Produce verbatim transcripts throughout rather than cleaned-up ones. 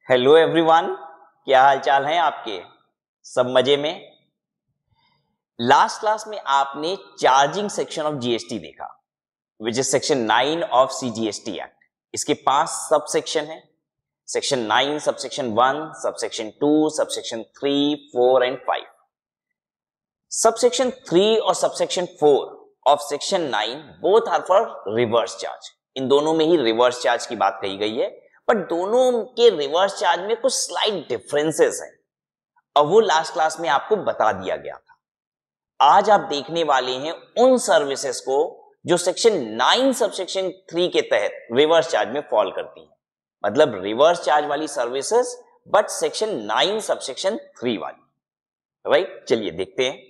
Hello everyone, क्या हाल चाल है आपके? सब मजे में? लास्ट क्लास में आपने चार्जिंग सेक्शन ऑफ जीएसटी देखा, which is section nine of CGST act. इसके पांच सब सेक्शन है, section nine, sub section one, sub section two, sub section three, four and five. Sub section three और sub section four of section nine both are for reverse charge. इन दोनों में ही reverse charge की बात कही गई है, पर दोनों के रिवर्स चार्ज में कुछ स्लाइट डिफरेंसेस हैं और वो लास्ट क्लास में आपको बता दिया गया था। आज आप देखने वाले हैं उन सर्विसेज को जो सेक्शन नाइन सबसेक्शन थ्री के तहत रिवर्स चार्ज में फॉल करती हैं, मतलब रिवर्स चार्ज वाली services but section nine subsection three वाली। राइट, चलिए देखते हैं।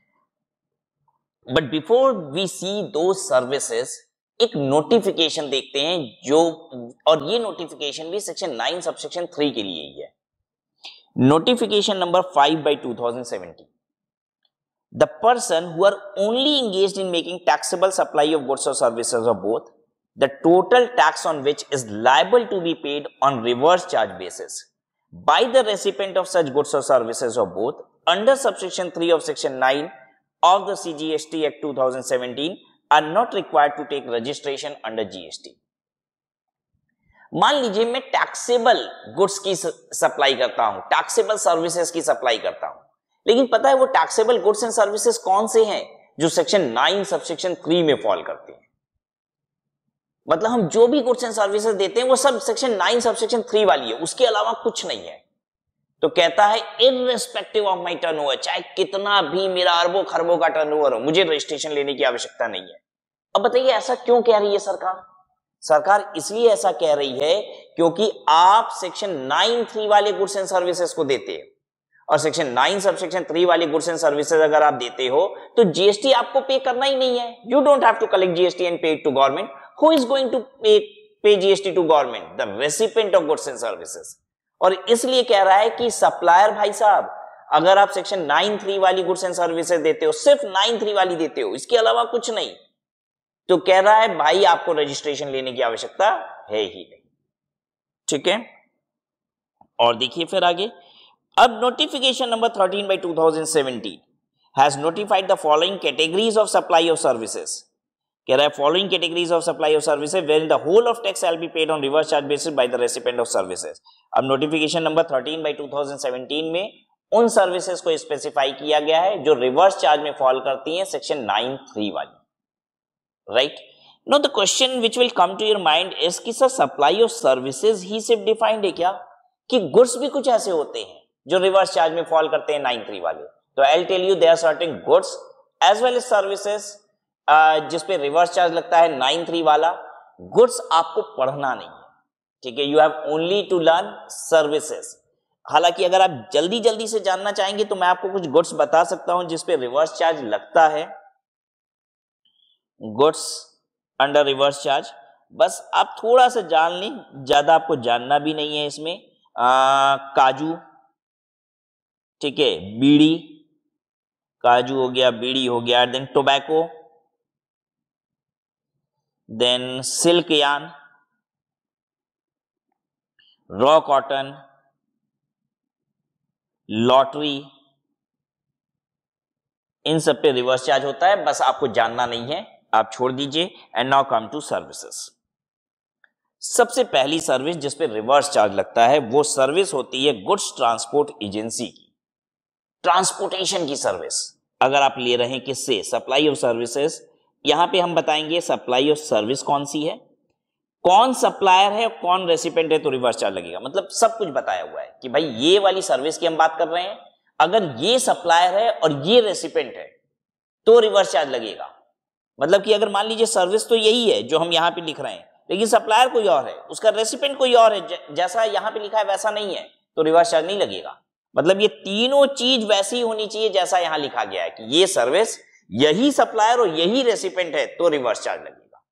बट बिफोर वी सी दो सर्विसेज, एक नोटिफिकेशन देखते हैं जो, और ये नोटिफिकेशन भी सेक्शन नाइन सबसेक्शन थ्री के लिए ही है। Notification number five by two thousand seventeen. The person who are only engaged in making taxable supply of goods or services or both, the total tax on which is liable to be paid on reverse charge basis by the recipient of such goods or services or both under subsection three of section nine of the C G S T Act two thousand seventeen are not required to take registration under G S T। मान लीजिए मैं taxable goods की supply करता हूं, taxable services की supply करता हूं, लेकिन पता है वो टैक्सेबल गुड्स एंड सर्विसेज कौन से हैं जो सेक्शन नाइन सबसेक्शन थ्री में फॉल करते हैं। मतलब हम जो भी गुड्स एंड सर्विसेज देते हैं वो sub section nine subsection three वाली है, उसके अलावा कुछ नहीं है। तो कहता है इररिस्पेक्टिव ऑफ माय टर्नओवर, चाहे कितना भी मेरा अरबों खरबों का टर्नओवर हो, मुझे रजिस्ट्रेशन लेने की आवश्यकता नहीं है। अब बताइए ऐसा क्यों कह रही है सरकार? सरकार इसलिए ऐसा कह रही है क्योंकि आप सेक्शन नाइन थ्री वाले गुड्स एंड सर्विसेज को देते हैं और सेक्शन नाइन सबसेक्शन थ्री वाले गुड्स एंड सर्विसेज अगर आप देते हो तो जीएसटी आपको पे करना ही नहीं है। You don't have to collect GST and pay it to government. Who is going to pay pay GST to government? The recipient of goods and services. और इसलिए कह रहा है कि सप्लायर भाई साहब, अगर आप सेक्शन नाइन थ्री वाली गुड्स एंड सर्विसेज देते हो, सिर्फ नाइन थ्री वाली देते हो, इसके अलावा कुछ नहीं, तो कह रहा है भाई आपको रजिस्ट्रेशन लेने की आवश्यकता है ही नहीं। ठीक है, और देखिए फिर आगे। अब notification number thirteen by two thousand seventeen has notified the following categories of supply of services. कह रहा है following categories of supply of services where the whole of tax shall be paid on reverse charge basis by the recipient of services. अब notification number thirteen by two thousand seventeen में उन services को specify किया गया है जो reverse charge में fall करती हैं सेक्शन नाइन थ्री वाली। Right, now the question which will come to your mind is कि सर सप्लाई ऑफ सर्विसेज ही सिर्फ डिफाइंड है क्या, कि गुड्स भी कुछ ऐसे होते हैं जो रिवर्स चार्ज में फॉल करते हैं नाइन थ्री वाले? तो I will tell you there are certain goods as well as services जिस पे रिवर्स चार्ज लगता है नाइन थ्री वाला। गुड्स आपको पढ़ना नहीं है, ठीक है, you have only to learn services. हालांकि अगर आप जल्दी जल्दी से जानना चाहेंगे तो मैं आपको कुछ गुड्स बता सकता हूं जिस पे रिवर्स चार्ज लगता है, गुड्स अंडर रिवर्स चार्ज। बस आप थोड़ा सा जान लें, ज्यादा आपको जानना भी नहीं है इसमें। आ, काजू, ठीक है, बीड़ी, काजू हो गया, बीड़ी हो गया, then tobacco, then silk yarn, raw cotton, lottery, इन सब पे रिवर्स चार्ज होता है। बस आपको जानना नहीं है, आप छोड़ दीजिए। And now come to services. सबसे पहली सर्विस जिस पे रिवर्स चार्ज लगता है वो सर्विस होती है गुड्स ट्रांसपोर्ट एजेंसी की, ट्रांसपोर्टेशन की सर्विस। अगर आप ले रहे हैं किससे? Supply of services. यहां पे हम बताएंगे सप्लाई ऑफ सर्विस कौन सी है, कौन सप्लायर है, कौन रेसिपिएंट है, तो रिवर्स चार्ज लगेगा। मतलब सब कुछ बताया हुआ है कि भाई ये वाली सर्विस की हम बात कर रहे हैं, अगर ये सप्लायर है और ये रेसिपिएंट है तो रिवर्स चार्ज लगेगा। मतलब कि अगर मान लीजिए सर्विस तो यही है जो हम यहां पे लिख रहे हैं, लेकिन सप्लायर कोई और है, उसका रेसिपिएंट कोई और है, जैसा यहां पे लिखा है वैसा नहीं है, तो रिवर्स चार्ज नहीं लगेगा। मतलब ये तीनों चीज वैसी होनी चाहिए जैसा यहां लिखा गया है कि ये सर्विस, यही सप्लायर और यही रेसिपिएंट है, तो रिवर्स चार्ज लगेगा।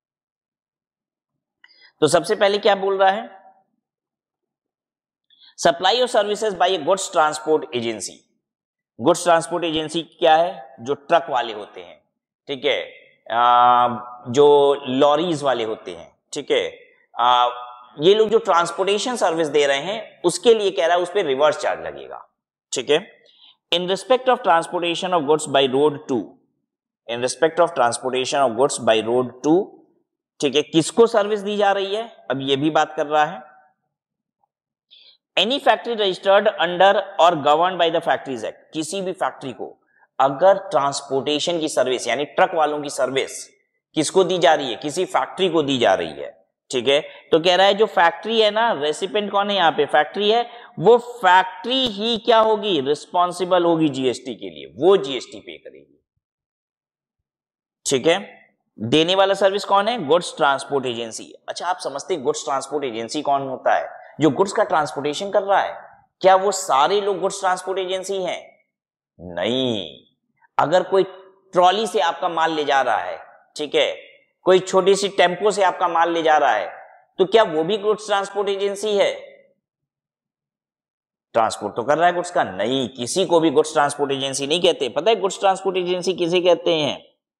तो सबसे पहले क्या बोल रहा है? Supply of services by a goods transport agency. Goods transport agency क्या है? जो ट्रक वाले होते हैं, ठीक है, आ, जो लॉरीज वाले होते हैं, ठीक है, ये लोग जो ट्रांसपोर्टेशन सर्विस दे रहे हैं उसके लिए कह रहा है उस पर रिवर्स चार्ज लगेगा, ठीक है। In respect of transportation of goods by road to, in respect of transportation of goods by road to, ठीक है, किसको सर्विस दी जा रही है, अब ये भी बात कर रहा है। एनी फैक्ट्री रजिस्टर्ड अंडर और govern by the factories act, किसी भी फैक्ट्री को अगर ट्रांसपोर्टेशन की सर्विस यानी ट्रक वालों की सर्विस किसको दी जा रही है, किसी फैक्ट्री को दी जा रही है, ठीक है, तो कह रहा है जो फैक्ट्री है ना, रेसिपेंट कौन है यहाँ पे, फैक्ट्री है, वो फैक्ट्री ही क्या होगी, रिस्पॉन्सिबल होगी जीएसटी के लिए, वो जीएसटी पे करेगी, ठीक है। देने वाला सर्विस कौन है, गुड्स ट्रांसपोर्ट एजेंसी। अच्छा, आप समझते हैं गुड्स ट्रांसपोर्ट एजेंसी कौन होता है, जो गुड्स का ट्रांसपोर्टेशन कर रहा है, क्या वो सारे लोग गुड्स ट्रांसपोर्ट एजेंसी हैं? नहीं। अगर कोई ट्रॉली से आपका माल ले जा रहा है, ठीक है, कोई छोटी सी टेम्पो से आपका माल ले जा रहा है, तो क्या वो भी गुड्स ट्रांसपोर्ट एजेंसी है? ट्रांसपोर्ट तो कर रहा है गुड्स का, नहीं, किसी को भी गुड्स ट्रांसपोर्ट एजेंसी नहीं कहते। पता है गुड्स ट्रांसपोर्ट एजेंसी किसे कहते हैं?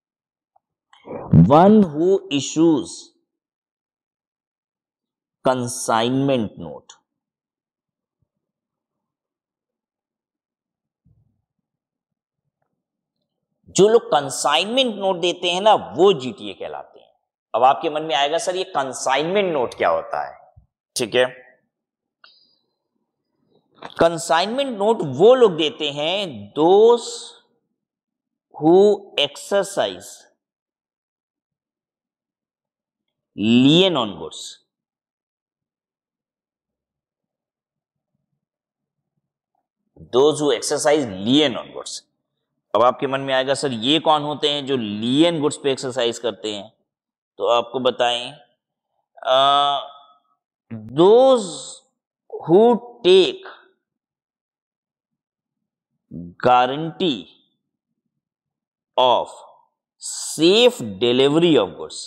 One who issues consignment note, जो लोग कंसाइनमेंट नोट देते हैं ना, वो जीटीए कहलाते हैं। अब आपके मन में आएगा सर ये कंसाइनमेंट नोट क्या होता है, ठीक है। कंसाइनमेंट नोट वो लोग देते हैं those who exercise lien on goods, those who exercise lien on goods. अब आपके मन में आएगा सर ये कौन होते हैं जो लियन गुड्स पे एक्सरसाइज करते हैं, तो आपको बताएं, those who take guarantee of safe delivery of goods.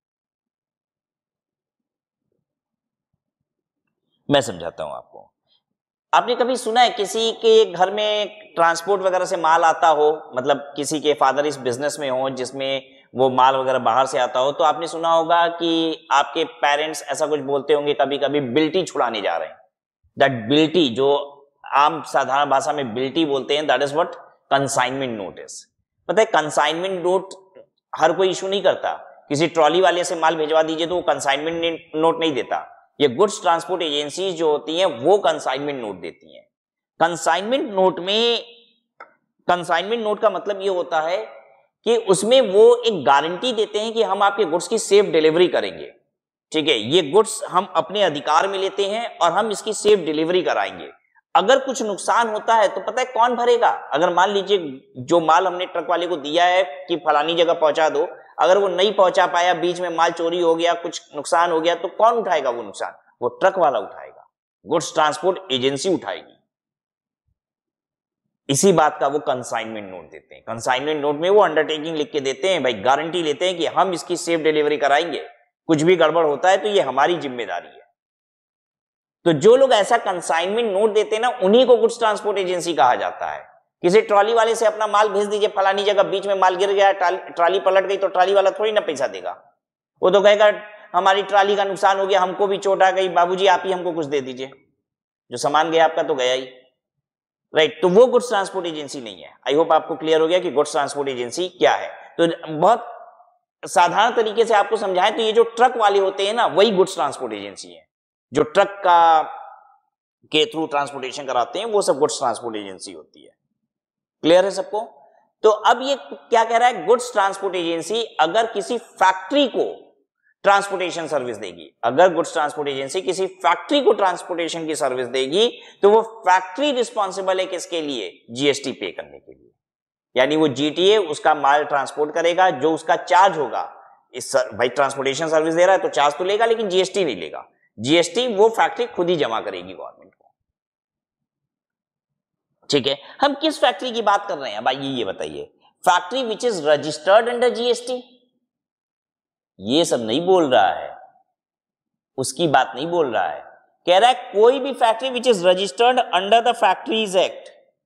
मैं समझाता हूं आपको। आपने कभी सुना है किसी के घर में ट्रांसपोर्ट वगैरह से माल आता हो, मतलब किसी के फादर इस बिजनेस में हो जिसमें वो माल वगैरह बाहर से आता हो, तो आपने सुना होगा कि आपके पेरेंट्स ऐसा कुछ बोलते होंगे कभी कभी, बिल्टी छुड़ाने जा रहे हैं। दैट बिल्टी, जो आम साधारण भाषा में बिल्टी बोलते हैं, that is what consignment note is. पता है कंसाइनमेंट नोट हर कोई इशू नहीं करता। किसी ट्रॉली वाले से माल भिजवा दीजिए तो वो कंसाइनमेंट नोट नहीं देता। ये गुड्स ट्रांसपोर्ट एजेंसी जो होती हैं वो कंसाइनमेंट नोट देती हैं। कंसाइनमेंट नोट में, कंसाइनमेंट नोट का मतलब ये होता है कि उसमें वो एक गारंटी देते हैं कि हम आपके गुड्स की सेफ डिलीवरी करेंगे, ठीक है, ये गुड्स हम अपने अधिकार में लेते हैं और हम इसकी सेफ डिलीवरी कराएंगे। अगर कुछ नुकसान होता है तो पता है कौन भरेगा? अगर मान लीजिए जो माल हमने ट्रक वाले को दिया है कि फलानी जगह पहुंचा दो, अगर वो नहीं पहुंचा पाया, बीच में माल चोरी हो गया, कुछ नुकसान हो गया, तो कौन उठाएगा वो नुकसान? वो ट्रक वाला उठाएगा, गुड्स ट्रांसपोर्ट एजेंसी उठाएगी। इसी बात का वो कंसाइनमेंट नोट देते हैं। कंसाइनमेंट नोट में वो अंडरटेकिंग लिख के देते हैं, भाई गारंटी लेते हैं कि हम इसकी सेफ डिलीवरी कराएंगे, कुछ भी गड़बड़ होता है तो ये हमारी जिम्मेदारी है। तो जो लोग ऐसा कंसाइनमेंट नोट देते हैं ना, उन्हीं को गुड्स ट्रांसपोर्ट एजेंसी कहा जाता है। किसी ट्रॉली वाले से अपना माल भेज दीजिए फलानी जगह, बीच में माल गिर गया, ट्रॉली पलट गई, तो ट्रॉली वाला थोड़ी ना पैसा देगा, वो तो कहेगा हमारी ट्रॉली का नुकसान हो गया, हमको भी चोट आ गई, बाबूजी आप ही हमको कुछ दे दीजिए, जो सामान गया आपका तो गया ही, राइट। तो वो गुड्स ट्रांसपोर्ट एजेंसी नहीं है। आई होप आपको क्लियर हो गया कि गुड्स ट्रांसपोर्ट एजेंसी क्या है। तो बहुत साधारण तरीके से आपको समझाएं तो ये जो ट्रक वाले होते हैं ना, वही गुड्स ट्रांसपोर्ट एजेंसी है। जो ट्रक का के थ्रू ट्रांसपोर्टेशन कराते हैं वो सब गुड्स ट्रांसपोर्ट एजेंसी होती है। क्लियर है सबको? तो अब ये क्या कह रहा है, गुड्स ट्रांसपोर्ट एजेंसी अगर किसी फैक्ट्री को ट्रांसपोर्टेशन सर्विस देगी, अगर गुड्स ट्रांसपोर्ट एजेंसी किसी फैक्ट्री को ट्रांसपोर्टेशन की सर्विस देगी, तो वो फैक्ट्री रिस्पॉन्सिबल है किसके लिए? जीएसटी पे करने के लिए। यानी वो जीटीए उसका माल ट्रांसपोर्ट करेगा, जो उसका चार्ज होगा, इस भाई ट्रांसपोर्टेशन सर्विस दे रहा है तो चार्ज तो लेगा, लेकिन जीएसटी नहीं लेगा। जीएसटी वो फैक्ट्री खुद ही जमा करेगी गवर्नमेंट को, ठीक है। हम किस फैक्ट्री की बात कर रहे हैं भाई, ये ये बताइए। Factory which is registered under GST, ये सब नहीं बोल रहा है, उसकी बात नहीं बोल रहा है। कह रहा है कोई भी factory which is registered under the factories act,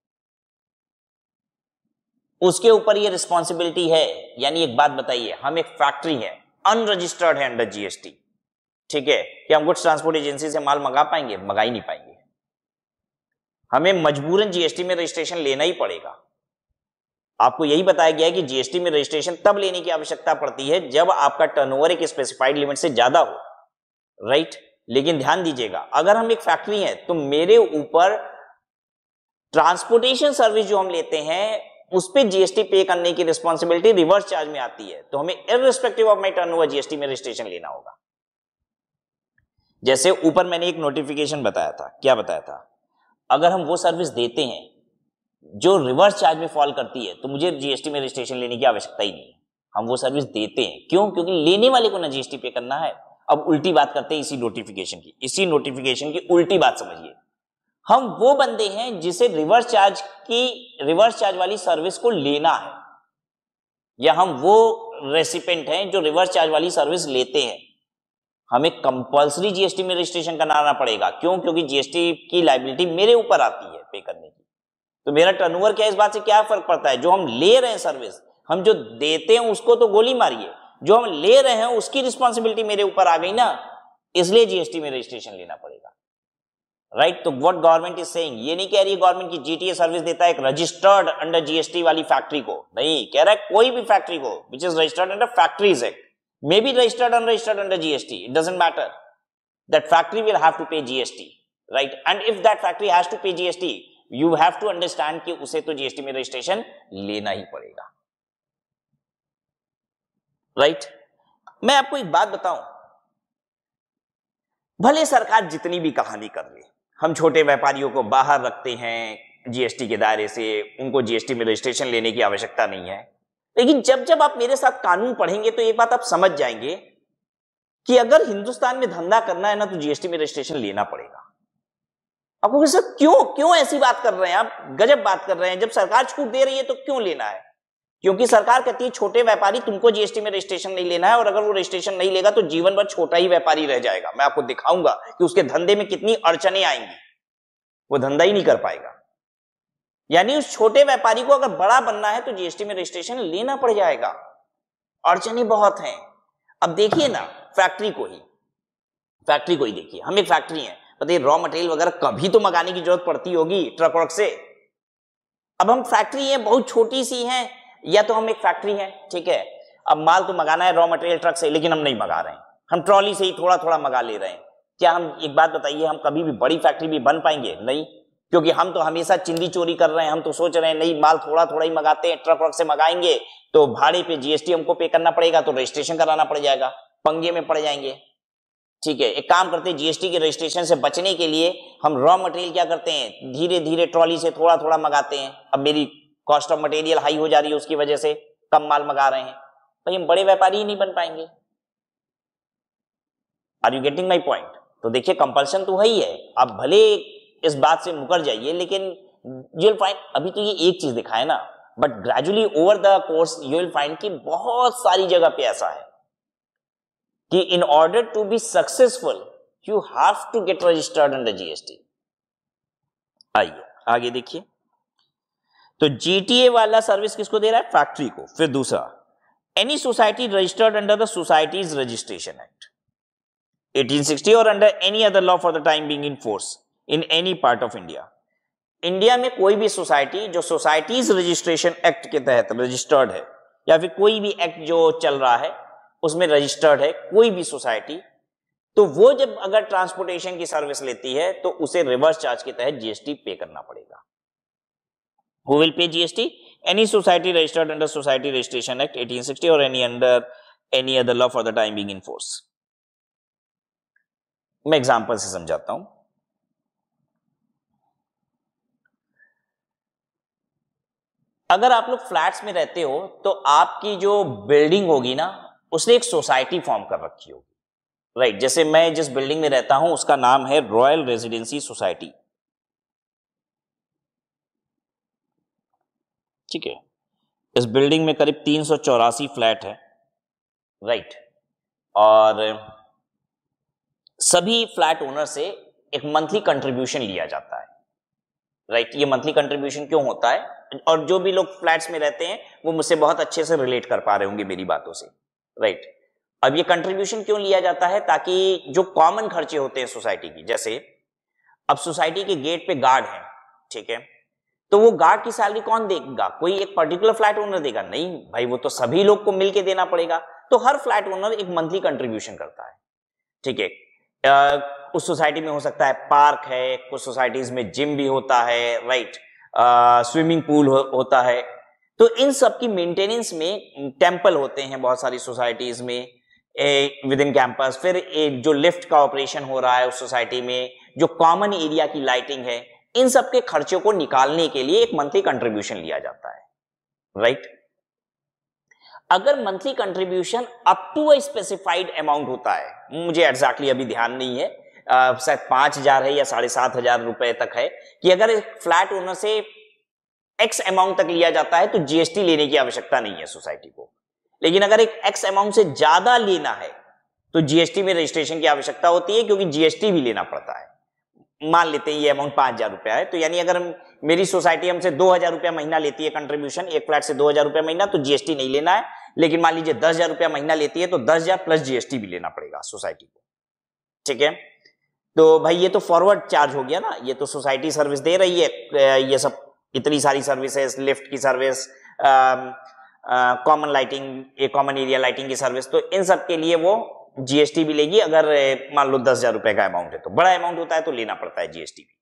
उसके ऊपर ये रिस्पॉन्सिबिलिटी है। यानी एक बात बताइए, हम एक फैक्ट्री है, अनरजिस्टर्ड है अंडर जीएसटी, ठीक है, कि हम गुड्स ट्रांसपोर्ट एजेंसी से माल मंगा पाएंगे? मंगा ही नहीं पाएंगे। हमें मजबूरन जीएसटी में रजिस्ट्रेशन लेना ही पड़ेगा। आपको यही बताया गया है कि जीएसटी में रजिस्ट्रेशन तब लेने की आवश्यकता पड़ती है जब आपका टर्नओवर एक स्पेसिफाइड लिमिट से ज्यादा हो, राइट। लेकिन ध्यान दीजिएगा, अगर हम एक फैक्ट्री है तो मेरे ऊपर ट्रांसपोर्टेशन सर्विस जो हम लेते हैं उस पे जीएसटी पे करने की रिस्पॉन्सिबिलिटी रिवर्स चार्ज में आती है, तो हमें irrespective of my turnover GST में रजिस्ट्रेशन लेना होगा। जैसे ऊपर मैंने एक नोटिफिकेशन बताया था, क्या बताया था, अगर हम वो सर्विस देते हैं जो रिवर्स चार्ज में फॉल करती है तो मुझे जीएसटी में रजिस्ट्रेशन लेने की आवश्यकता ही नहीं है। हम वो सर्विस देते हैं, क्यों? क्योंकि लेने वाले को ना जीएसटी पे करना है। अब उल्टी बात करते हैं इसी नोटिफिकेशन की, इसी नोटिफिकेशन की उल्टी बात समझिए। हम वो बंदे हैं जिसे रिवर्स चार्ज की रजिस्ट्रेशन चार्ज वाली सर्विस को लेना है, या हम वो रेसिपेंट हैं जो रिवर्स चार्ज वाली सर्विस लेते हैं। हमें कंपल्सरी जीएसटी में रजिस्ट्रेशन कराना पड़ेगा, क्यों? क्योंकि जीएसटी की लायबिलिटी मेरे ऊपर आती है पे करने की। तो मेरा टर्नओवर क्या, इस बात से क्या फर्क पड़ता है? जो हम ले रहे हैं सर्विस, हम जो देते हैं उसको तो गोली मारिए, जो हम ले रहे हैं उसकी रिस्पॉन्सिबिलिटी मेरे ऊपर आ गई ना, इसलिए जीएसटी में रजिस्ट्रेशन लेना पड़ेगा, राइट। तो व्हाट गवर्नमेंट इज सेइंग, ये नहीं कह रही है गवर्नमेंट की जीटीए सर्विस देता है एक रजिस्टर्ड अंडर जीएसटी वाली फैक्ट्री को, नहीं कह रहा है कोई भी फैक्ट्री को which is registered under factories act, may be registered unregistered under GST, it doesn't matter, that factory will have to pay GST, right. And if that factory has to pay GST, you have to understand कि उसे तो GST में registration लेना ही पड़ेगा, right right? मैं आपको एक बात बताऊं, भले सरकार जितनी भी कहानी कर ले, हम छोटे व्यापारियों को बाहर रखते हैं जीएसटी के दायरे से, उनको जीएसटी में रजिस्ट्रेशन लेने की आवश्यकता नहीं है, लेकिन जब जब आप मेरे साथ कानून पढ़ेंगे तो एक बात आप समझ जाएंगे कि अगर हिंदुस्तान में धंधा करना है ना तो जीएसटी में रजिस्ट्रेशन लेना पड़ेगा। आपको सर क्यों क्यों ऐसी बात कर रहे हैं आप, गजब बात कर रहे हैं, जब सरकार छूट दे रही है तो क्यों लेना है? क्योंकि सरकार कहती है छोटे व्यापारी तुमको जीएसटी में रजिस्ट्रेशन नहीं लेना है, और अगर वो रजिस्ट्रेशन नहीं लेगा तो जीवन भर छोटा ही व्यापारी रह जाएगा। मैं आपको दिखाऊंगा कि उसके धंधे में कितनी अड़चने आएंगी, वो धंधा ही नहीं कर पाएगा। यानी उस छोटे व्यापारी को अगर बड़ा बनना है तो जीएसटी में रजिस्ट्रेशन लेना पड़ जाएगा, अड़चने बहुत हैं। अब देखिए ना, फैक्ट्री को ही फैक्ट्री को ही देखिए, हम एक फैक्ट्री है, बताइए रॉ मटेरियल वगैरह कभी तो मंगाने की जरूरत पड़ती होगी ट्रक वर्क से। अब हम फैक्ट्री है, बहुत छोटी सी है, या तो हम एक फैक्ट्री है, ठीक है, अब माल तो मंगाना है रॉ मटेरियल ट्रक से, लेकिन हम नहीं मंगा रहे हैं, हम ट्रॉली से ही थोड़ा थोड़ा मंगा ले रहे हैं। क्या हम, एक बात बताइए, हम कभी भी बड़ी फैक्ट्री भी बन पाएंगे? नहीं, क्योंकि हम तो हमेशा चिंदी चोरी कर रहे हैं। हम तो सोच रहे हैं नहीं, माल थोड़ा थोड़ा ही मंगाते हैं, ट्रक वर्क से मंगाएंगे तो भाड़े पे जीएसटी हमको पे करना पड़ेगा, तो रजिस्ट्रेशन कराना पड़ जाएगा, पंगे में पड़ जाएंगे। ठीक है, एक काम करते हैं, जीएसटी के रजिस्ट्रेशन से बचने के लिए हम रॉ मटेरियल क्या करते हैं, धीरे धीरे ट्रॉली से थोड़ा थोड़ा मंगाते हैं। अब मेरी कॉस्ट ऑफ मटेरियल हाई हो जा रही है, उसकी वजह से कम माल मंगा रहे हैं, भाई हम बड़े व्यापारी ही नहीं बन पाएंगे। Are you getting my point? तो देखिए कंपल्सन तो वही है, आप भले इस बात से मुकर जाइए, लेकिन यू विल फाइंड, अभी तो ये एक चीज दिखा है ना, but gradually over the course you will find कि बहुत सारी जगह पे ऐसा है कि in order to be successful you have to get registered under GST. आइए आगे देखिए, तो जीटीए वाला सर्विस किसको दे रहा है? फैक्ट्री को। फिर दूसरा, any society registered under the societies registration act eighteen sixty और under any other law for the time being in force in any part of India. India में कोई भी सोसाइटी जो सोसाइटीज रजिस्ट्रेशन एक्ट के तहत रजिस्टर्ड है, या फिर कोई भी एक्ट जो चल रहा है उसमें रजिस्टर्ड है कोई भी सोसाइटी, तो वो जब अगर ट्रांसपोर्टेशन की सर्विस लेती है तो उसे रिवर्स चार्ज के तहत जीएसटी पे करना पड़ेगा। Who will pay G S T? Any society registered under Society Registration Act eighteen sixty or any under any other law for the time being in force. मैं example से समझाता हूं। अगर आप लोग फ्लैट्स में रहते हो तो आपकी जो बिल्डिंग होगी ना, उसने एक सोसाइटी फॉर्म कर रखी होगी, राइट right? जैसे मैं जिस बिल्डिंग में रहता हूं उसका नाम है रॉयल रेजिडेंसी सोसाइटी, ठीक है। इस बिल्डिंग में करीब तीन सौ चौरासी फ्लैट है, राइट, और सभी फ्लैट ओनर से एक मंथली कंट्रीब्यूशन लिया जाता है, राइट। ये मंथली कंट्रीब्यूशन क्यों होता है, और जो भी लोग फ्लैट्स में रहते हैं वो मुझसे बहुत अच्छे से रिलेट कर पा रहे होंगे मेरी बातों से, राइट। अब ये कंट्रीब्यूशन क्यों लिया जाता है? ताकि जो कॉमन खर्चे होते हैं सोसाइटी की, जैसे अब सोसाइटी के गेट पे गार्ड है, ठीक है, तो वो गार्ड की सैलरी कौन देगा? कोई एक पर्टिकुलर फ्लैट ओनर देगा? नहीं भाई, वो तो सभी लोग को मिलके देना पड़ेगा। तो हर फ्लैट ओनर एक मंथली कंट्रीब्यूशन करता है, ठीक है। आ, उस सोसाइटी में हो सकता है पार्क है, कुछ सोसाइटीज में जिम भी होता है, राइट, स्विमिंग पूल हो, होता है। तो इन सब की मेंटेनेंस में टेंपल होते हैं बहुत सारी सोसाइटीज में विद इन कैंपस। फिर ए, जो लिफ्ट का ऑपरेशन हो रहा है उस सोसाइटी में, जो कॉमन एरिया की लाइटिंग है, इन सब के खर्चों को निकालने के लिए एक मंथली कंट्रीब्यूशन लिया जाता है, राइट। अगर monthly contribution up to a specified amount होता है, मुझे एग्जैक्टली अभी ध्यान नहीं है, uh, शायद पांच हजार है या साढ़े सात हजार रुपए तक है, कि अगर एक फ्लैट ओनर से एक्स अमाउंट तक लिया जाता है तो जीएसटी लेने की आवश्यकता नहीं है सोसाइटी को। लेकिन अगर एक एक्स अमाउंट से ज्यादा लेना है तो जीएसटी में रजिस्ट्रेशन की आवश्यकता होती है, क्योंकि जीएसटी भी लेना पड़ता है। मान लेते हैं ये अमाउंट पांच हजार रुपया है, तो यानी अगर मेरी सोसाइटी हमसे दो हजार रुपया महीना लेती है कंट्रीब्यूशन, एक फ्लैट से दो हजार रुपया महीना, तो जीएसटी नहीं लेना है। लेकिन मान लीजिए दस हजार रुपया महीना लेती है तो दस हजार प्लस जीएसटी भी लेना पड़ेगा सोसाइटी को, ठीक है। तो भाई ये तो फॉरवर्ड चार्ज हो गया ना, ये तो सोसाइटी सर्विस दे रही है, ये सब इतनी सारी सर्विसेज, लिफ्ट की service, common lighting, common area lighting की सर्विस, तो इन सब के लिए वो जीएसटी भी लेगी। अगर मान लो दस हजार रुपए का अमाउंट है, तो बड़ा अमाउंट होता है तो लेना पड़ता है जीएसटी भी।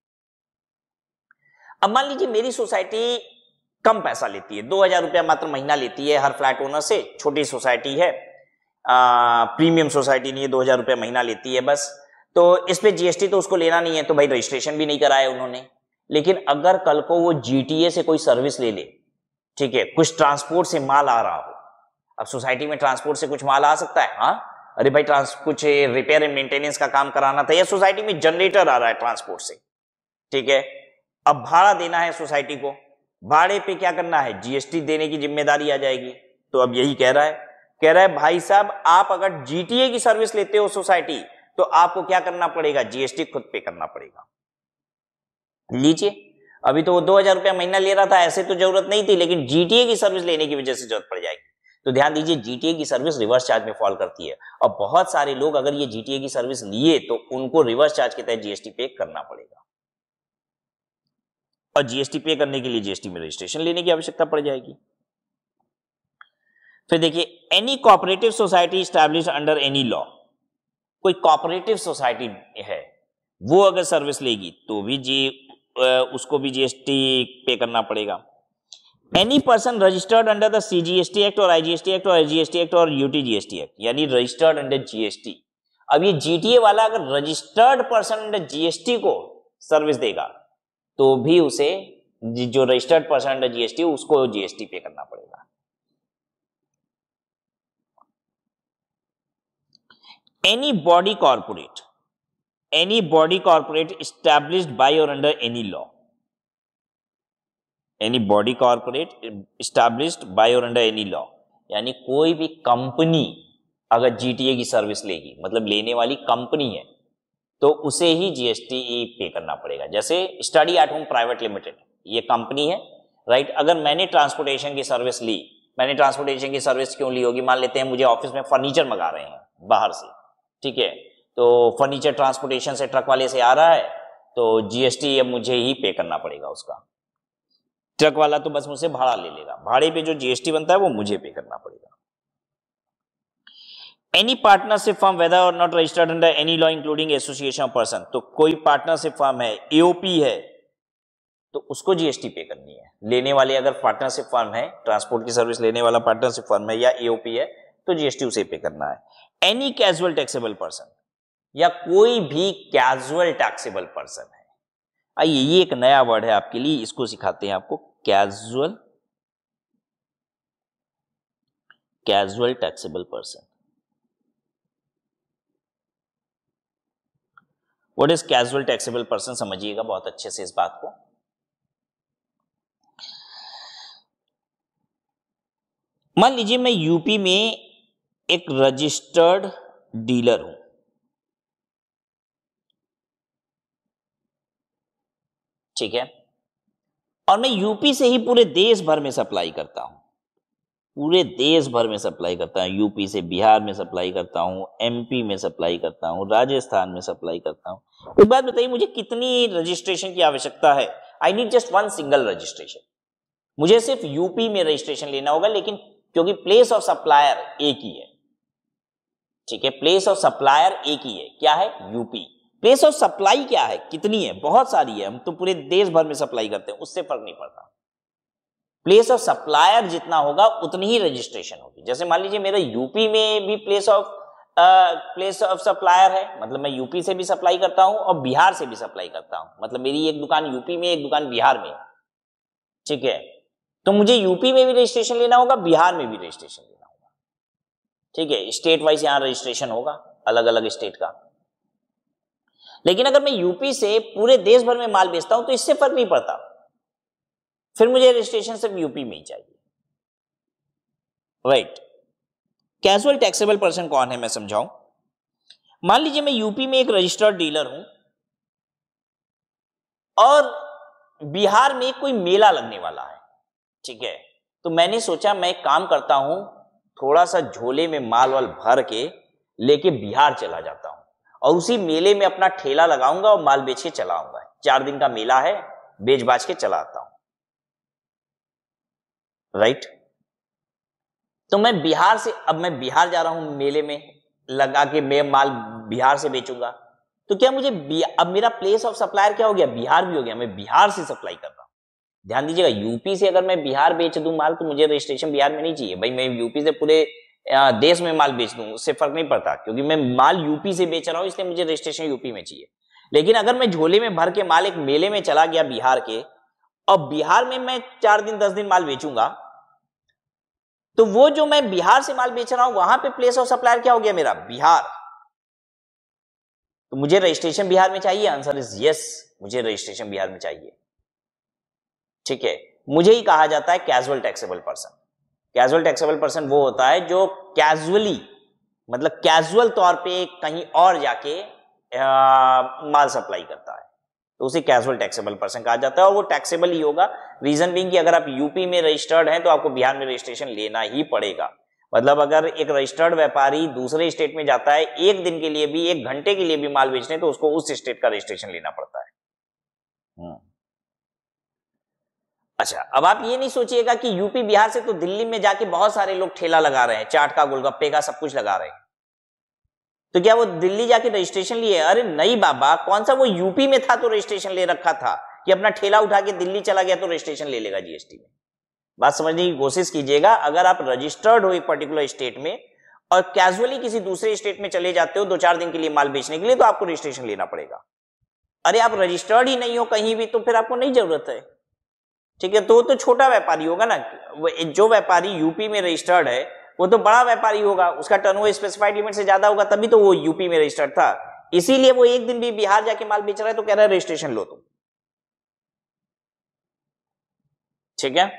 अब मान लीजिए मेरी सोसाइटी कम पैसा लेती है, दो हजार रुपया मात्र महीना लेती है हर फ्लैट ओनर से, छोटी सोसाइटी है, आ, प्रीमियम सोसाइटी नहीं है, दो हजार रुपया महीना लेती है बस, तो इस पे जीएसटी तो उसको लेना नहीं है, तो भाई रजिस्ट्रेशन भी नहीं कराया उन्होंने। लेकिन अगर कल को वो जीटीए से कोई सर्विस ले ले, ठीक है, कुछ ट्रांसपोर्ट से माल आ रहा हो, अब सोसाइटी में ट्रांसपोर्ट से कुछ माल आ सकता है, हाँ, अरे भाई ट्रांस कुछ रिपेयर एंड मेंटेनेंस का काम कराना था, या सोसाइटी में जनरेटर आ रहा है ट्रांसपोर्ट से, ठीक है, अब भाड़ा देना है सोसाइटी को, भाड़े पे क्या करना है, जीएसटी देने की जिम्मेदारी आ जाएगी। तो अब यही कह रहा है, कह रहा है भाई साहब आप अगर जीटीए की सर्विस लेते हो सोसाइटी, तो आपको क्या करना पड़ेगा, जीएसटी खुद पे करना पड़ेगा। लीजिए, अभी तो वो दो हजार रुपया महीना ले रहा था, ऐसे तो जरूरत नहीं थी, लेकिन जीटीए की सर्विस लेने की वजह से जरूरत पड़ जाएगी। तो ध्यान दीजिए, जीटीए की सर्विस रिवर्स चार्ज में फॉल करती है, और बहुत सारे लोग अगर ये जीटीए की सर्विस लिए तो उनको रिवर्स चार्ज के तहत जीएसटी पे करना पड़ेगा, और जीएसटी पे करने के लिए जीएसटी में रजिस्ट्रेशन लेने की आवश्यकता पड़ जाएगी। फिर देखिए, any cooperative society established under any law, कोई कोऑपरेटिव सोसाइटी है वो अगर सर्विस लेगी तो भी जी उसको भी जीएसटी पे करना पड़ेगा। Any person registered under the CGST act और आईजीएसटी एक्ट और आईजीएसटी एक्ट और यूटीजीएसटी एक्ट, यानी रजिस्टर्ड अंडर जीएसटी। अब ये जीटीए वाला अगर रजिस्टर्ड पर्सन अंडर जीएसटी को सर्विस देगा तो भी उसे, जो रजिस्टर्ड पर्सन अंडर जीएसटी, उसको जीएसटी पे करना पड़ेगा। Any body corporate, any body corporate established by or under any law, any body corporate established by or under any law, यानी कोई भी कंपनी अगर जीटीए की सर्विस लेगी, मतलब लेने वाली कंपनी है, तो उसे ही जीएसटी पे करना पड़ेगा। जैसे study at home private limited, ये कंपनी है, राइट। अगर मैंने ट्रांसपोर्टेशन की सर्विस ली, मैंने ट्रांसपोर्टेशन की सर्विस क्यों ली होगी, मान लेते हैं मुझे ऑफिस में फर्नीचर मंगा रहे हैं बाहर से, ठीक है, तो फर्नीचर ट्रांसपोर्टेशन से ट्रक वाले से आ रहा है, तो जीएसटी अब मुझे ही पे करना पड़ेगा उसका। ट्रक वाला तो बस मुझसे भाड़ा ले लेगा, भाड़े पे जो जीएसटी बनता है वो मुझे पे करना पड़ेगा। एनी पार्टनरशिप फर्म वेदर और not registered under any law including association of person, तो कोई पार्टनरशिप फर्म है, एओपी है, तो उसको जीएसटी पे करनी है। लेने वाले अगर पार्टनरशिप फर्म है, ट्रांसपोर्ट की सर्विस लेने वाला पार्टनरशिप फर्म है या एओपी है, तो जीएसटी उसे पे करना है। एनी कैजुअल टैक्सेबल पर्सन, या कोई भी कैजुअल टैक्सेबल पर्सन है। आइए, ये एक नया वर्ड है आपके लिए, इसको सिखाते हैं आपको, casual casual taxable person. What is casual taxable person, समझिएगा बहुत अच्छे से इस बात को। मान लीजिए मैं यूपी में एक रजिस्टर्ड डीलर हूं, ठीक है, और मैं यूपी से ही पूरे देश भर में सप्लाई करता हूं। पूरे देश भर में सप्लाई करता हूँ, यूपी से बिहार में सप्लाई करता हूँ, एमपी में सप्लाई करता हूँ, राजस्थान में सप्लाई करता हूँ। एक बात बताइए, मुझे कितनी रजिस्ट्रेशन की आवश्यकता है? I need just one single registration. मुझे सिर्फ यूपी में रजिस्ट्रेशन लेना होगा, लेकिन क्योंकि प्लेस ऑफ सप्लायर एक ही है, ठीक है, प्लेस ऑफ सप्लायर एक ही है, क्या है? यूपी। प्लेस ऑफ सप्लाई क्या है? कितनी है? बहुत सारी है, हम तो पूरे देश भर में सप्लाई करते हैं, उससे फर्क नहीं पड़ता। प्लेस ऑफ सप्लायर जितना होगा उतनी ही रजिस्ट्रेशन होगी। जैसे मान लीजिए मेरा यूपी में भी place of place of supplier है, मतलब मैं यूपी से भी सप्लाई करता हूं और बिहार से भी सप्लाई करता हूं, मतलब मेरी एक दुकान यूपी में, एक दुकान बिहार में, ठीक है। तो मुझे यूपी में भी रजिस्ट्रेशन लेना होगा, बिहार में भी रजिस्ट्रेशन लेना होगा, ठीक है। स्टेट वाइज यहां रजिस्ट्रेशन होगा, अलग अलग स्टेट का। लेकिन अगर मैं यूपी से पूरे देश भर में माल बेचता हूं तो इससे फर्क नहीं पड़ता, फिर मुझे रजिस्ट्रेशन सिर्फ यूपी में ही चाहिए, राइट। कैजुअल टैक्सेबल पर्सन कौन है, मैं समझाऊं। मान लीजिए मैं यूपी में एक रजिस्टर्ड डीलर हूं और बिहार में कोई मेला लगने वाला है, ठीक है। तो मैंने सोचा मैं एक काम करता हूं, थोड़ा सा झोले में माल वाल भर के लेके बिहार चला जाता हूं और उसी मेले में अपना ठेला लगाऊंगा और माल बेच के चला आऊंगा। चार दिन का मेला है, बेच बाच के चला आता हूं, राइट। तो मैं बिहार से, अब मैं बिहार जा रहा हूं, मेले में लगा के मैं माल बिहार से बेचूंगा, तो क्या मुझे, अब मेरा प्लेस ऑफ सप्लायर क्या हो गया? बिहार भी हो गया, मैं बिहार से सप्लाई कर रहा हूं। ध्यान दीजिएगा, यूपी से अगर मैं बिहार बेच दूं माल तो मुझे रजिस्ट्रेशन बिहार में नहीं चाहिए। भाई मैं यूपी से पूरे देश में माल बेच दूं, उससे फर्क नहीं पड़ता, क्योंकि मैं माल यूपी से बेच रहा हूं, इसलिए मुझे रजिस्ट्रेशन यूपी में चाहिए। लेकिन अगर मैं झोले में भर के माल एक मेले में चला गया बिहार के, और बिहार में मैं चार दिन दस दिन माल बेचूंगा, तो वो जो मैं बिहार से माल बेच रहा हूं वहां पे प्लेस ऑफ सप्लायर क्या हो गया मेरा? बिहार। तो मुझे रजिस्ट्रेशन बिहार में चाहिए? आंसर इज यस, मुझे रजिस्ट्रेशन बिहार में चाहिए, ठीक है। मुझे ही कहा जाता है casual taxable person. Casual taxable person वो होता है जो कैजुअली, मतलब कैजुअल तौर पे कहीं और जाके आ, माल सप्लाई करता है, तो उसे कैजुअल टैक्सेबल पर्सन कहा जाता है, और वो टैक्सेबल ही होगा। रीजन बीइंग कि अगर आप यूपी में रजिस्टर्ड हैं तो आपको बिहार में रजिस्ट्रेशन लेना ही पड़ेगा। मतलब अगर एक रजिस्टर्ड व्यापारी दूसरे स्टेट में जाता है एक दिन के लिए भी, एक घंटे के लिए भी माल बेचने, तो उसको उस स्टेट का रजिस्ट्रेशन लेना पड़ता है। हम्म अच्छा, अब आप ये नहीं सोचिएगा कि यूपी बिहार से तो दिल्ली में जाके बहुत सारे लोग ठेला लगा रहे हैं, चाट का, गोलगप्पे का, सब कुछ लगा रहे हैं, तो क्या वो दिल्ली जाके रजिस्ट्रेशन लिए? अरे नहीं बाबा, कौन सा वो यूपी में था तो रजिस्ट्रेशन ले रखा था, कि अपना ठेला उठा के दिल्ली चला गया तो रजिस्ट्रेशन ले लेगा जीएसटी में। बात समझने की कोशिश कीजिएगा। अगर आप रजिस्टर्ड हो एक पर्टिकुलर स्टेट में और कैजुअली किसी दूसरे स्टेट में चले जाते हो दो चार दिन के लिए माल बेचने के लिए, तो आपको रजिस्ट्रेशन लेना पड़ेगा। अरे आप रजिस्टर्ड ही नहीं हो कहीं भी, तो फिर आपको नहीं जरूरत है, ठीक है। तो तो छोटा व्यापारी होगा ना, जो व्यापारी यूपी में रजिस्टर्ड है वो तो बड़ा व्यापारी होगा, उसका टर्नओवर स्पेसिफाइड लिमिट से ज्यादा होगा, तभी तो वो यूपी में रजिस्टर्ड था। इसीलिए वो एक दिन भी बिहार जाके माल बेच रहा है तो कह रहा है रजिस्ट्रेशन लो तुम, ठीक है।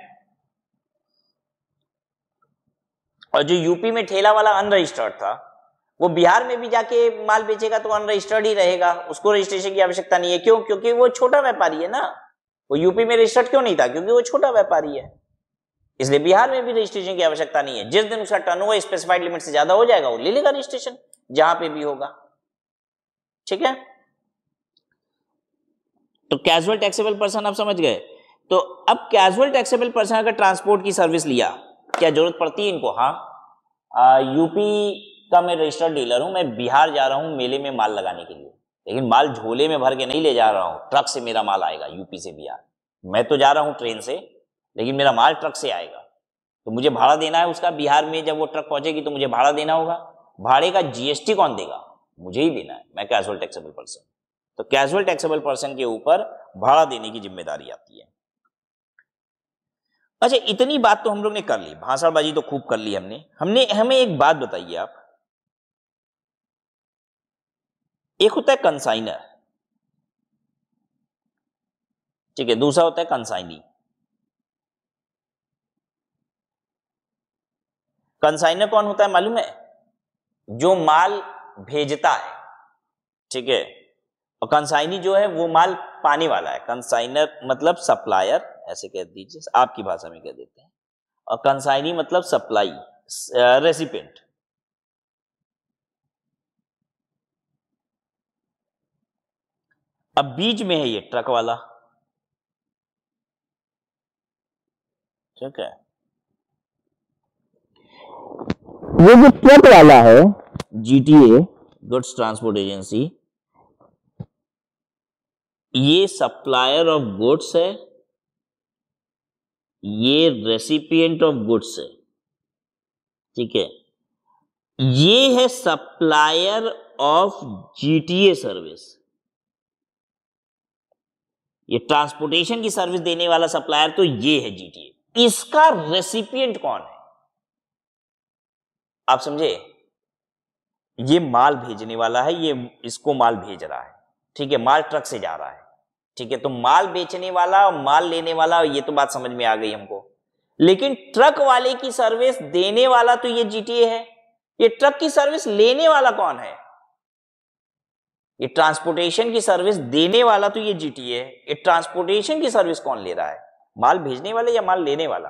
और जो यूपी में ठेला वाला अनरजिस्टर्ड था, वो बिहार में भी जाके माल बेचेगा तो अनरजिस्टर्ड ही रहेगा, उसको रजिस्ट्रेशन की आवश्यकता नहीं है। क्यों? क्योंकि वो छोटा व्यापारी है ना। वो यूपी में रजिस्टर्ड क्यों नहीं था? क्योंकि वो छोटा व्यापारी है, इसलिए बिहार में भी रजिस्ट्रेशन की आवश्यकता नहीं है। जिस दिन उसका टर्नओवर स्पेसिफाइड लिमिट से ज्यादा हो जाएगा वो ले लेगा रजिस्ट्रेशन, जहां पे भी होगा, ठीक है। तो कैजुअल टैक्सेबल पर्सन आप समझ गए। तो अब कैजुअल टैक्सेबल पर्सन अगर ट्रांसपोर्ट की सर्विस लिया, क्या जरूरत पड़ती है इनको? हाँ, यूपी का मैं रजिस्टर्ड डीलर हूं, मैं बिहार जा रहा हूं मेले में माल लगाने के लिए, लेकिन माल झोले में भर के नहीं ले जा रहा हूं, ट्रक से मेरा माल आएगा यूपी से बिहार। मैं तो जा रहा हूं ट्रेन से, लेकिन मेरा माल ट्रक से आएगा, तो मुझे भाड़ा देना है उसका। बिहार में जब वो ट्रक पहुंचेगी तो मुझे भाड़ा देना होगा। भाड़े का जीएसटी कौन देगा? मुझे ही देना है, मैं कैजुअल टैक्सेबल पर्सन। तो कैजुअल टैक्सेबल पर्सन के ऊपर भाड़ा देने की जिम्मेदारी आती है। अच्छा, इतनी बात तो हम लोग ने कर ली, भाषणबाजी तो खूब कर ली हमने हमने हमें एक बात बताइए आप, एक होता है कंसाइनर, ठीक है, दूसरा होता है कंसाइनी। कंसाइनर कौन होता है मालूम है? जो माल भेजता है, ठीक है। और कंसाइनी जो है वो माल पाने वाला है। कंसाइनर मतलब सप्लायर, ऐसे कह दीजिए, आपकी भाषा में कह देते हैं। और कंसाइनी मतलब सप्लाई, रेसिपिएंट। अब बीच में है ये ट्रक वाला, ठीक है। ये जो ट्रक वाला है जीटीए गुड्स ट्रांसपोर्ट एजेंसी, ये सप्लायर ऑफ गुड्स है, ये रेसिपिएंट ऑफ गुड्स है, ठीक है। ये है सप्लायर ऑफ जीटीए सर्विस, ये ट्रांसपोर्टेशन की सर्विस देने वाला सप्लायर तो ये है जीटीए। इसका रेसिपिएंट कौन है, आप समझे? ये माल भेजने वाला है, ये इसको माल भेज रहा है, ठीक है, माल ट्रक से जा रहा है, ठीक है। तो माल बेचने वाला और माल लेने वाला, ये तो बात समझ में आ गई हमको। लेकिन ट्रक वाले की सर्विस देने वाला तो ये जीटीए है, ये ट्रक की सर्विस लेने वाला कौन है? ये ट्रांसपोर्टेशन की सर्विस देने वाला तो ये जीटीए है, ये ट्रांसपोर्टेशन की सर्विस कौन ले रहा है? माल भेजने वाला या माल लेने वाला?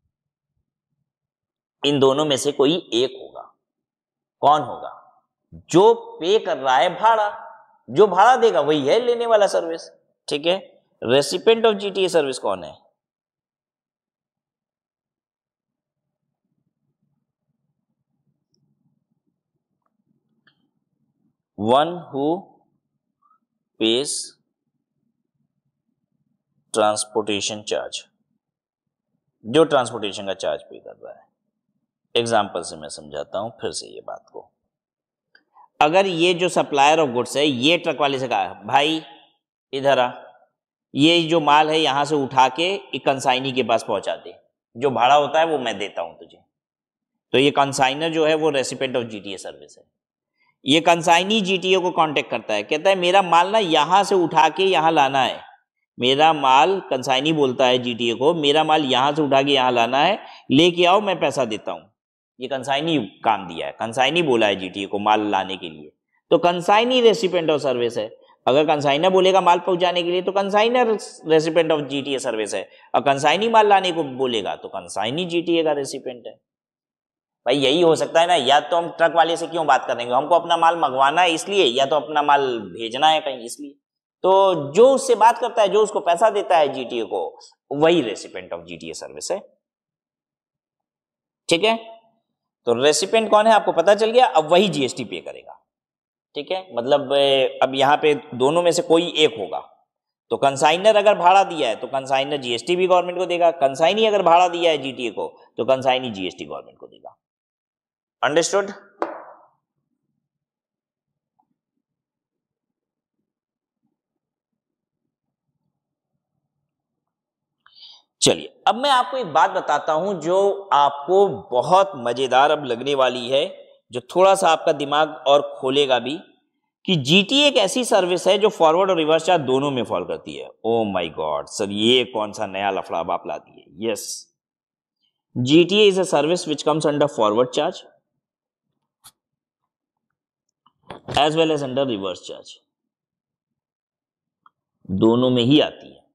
इन दोनों में से कोई एक होगा। कौन होगा? जो पे कर रहा है भाड़ा, जो भाड़ा देगा वही है लेने वाला सर्विस, ठीक है। रेसिपिएंट ऑफ जीटीए सर्विस कौन है? One who pays transportation charge, जो ट्रांसपोर्टेशन का चार्ज पे कर रहा है। एग्जाम्पल से मैं समझाता हूं फिर से ये बात को। अगर ये जो सप्लायर ऑफ गुड्स है, ये ट्रक वाले से कहा भाई इधर आ, ये जो माल है यहां से उठा के एक कंसाइनी के पास पहुंचा दे, जो भाड़ा होता है वो मैं देता हूं तुझे। तो ये कंसाइनर जो है वो रेसिपिएंट ऑफ जीटीए सर्विस है। ये कंसाइनी जीटीए को कांटेक्ट करता है, कहता है मेरा माल ना यहां से उठा के यहां लाना है, मेरा माल, कंसाइनी बोलता है जीटीए को, मेरा माल यहां से उठा के यहां लाना है, लेके आओ मैं पैसा देता हूं। ये कंसाइनी काम दिया है, कंसाइनी बोला है जीटीए को माल लाने के लिए, तो कंसाइनी रेसिपिएंट ऑफ सर्विस है। अगर कंसाइनर बोलेगा माल पहुंचाने के लिए तो consignor recipient of GTA service है, और कंसाइनी माल लाने को बोलेगा तो कंसाइनी जीटीए का रेसिपिएंट है। भाई यही हो सकता है ना, या तो हम ट्रक वाले से क्यों बात करेंगे, हमको अपना माल मंगवाना है इसलिए, या तो अपना माल भेजना है कहीं इसलिए। तो जो उससे बात करता है, जो उसको पैसा देता है जीटीए को, वही रेसिपिएंट ऑफ जीटीए सर्विस है, ठीक है। तो रेसिपिएंट कौन है आपको पता चल गया। अब वही जीएसटी पे करेगा, ठीक है। मतलब अब यहां पे दोनों में से कोई एक होगा। तो कंसाइनर अगर भाड़ा दिया है तो कंसाइनर जीएसटी भी गवर्नमेंट को देगा, कंसाइनी अगर भाड़ा दिया है जीटीए को तो कंसाइनी जीएसटी गवर्नमेंट को देगा। अंडरस्टूड? चलिए अब मैं आपको एक बात बताता हूं जो आपको बहुत मजेदार अब लगने वाली है, जो थोड़ा सा आपका दिमाग और खोलेगा भी, कि जीटीए एक ऐसी सर्विस है जो फॉरवर्ड और रिवर्स चार्ज दोनों में फॉल करती है। ओ माय गॉड सर, ये कौन सा नया लफड़ा बाप ला दिए। Yes, GTA is a service which comes under forward charge as well as under reverse charge, दोनों में ही आती है।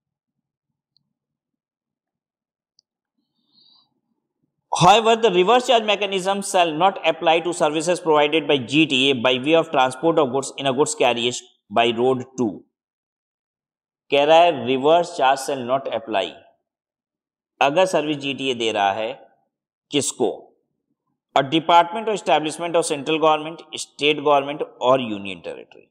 However, the reverse charge mechanism shall not apply to services provided by G T A by way of transport of goods in a goods carriage by road to. कह रहा है reverse charge shall not apply अगर service GTA दे रहा है किसको? A department और establishment of central government, state government और यूनियन टेरिटरी।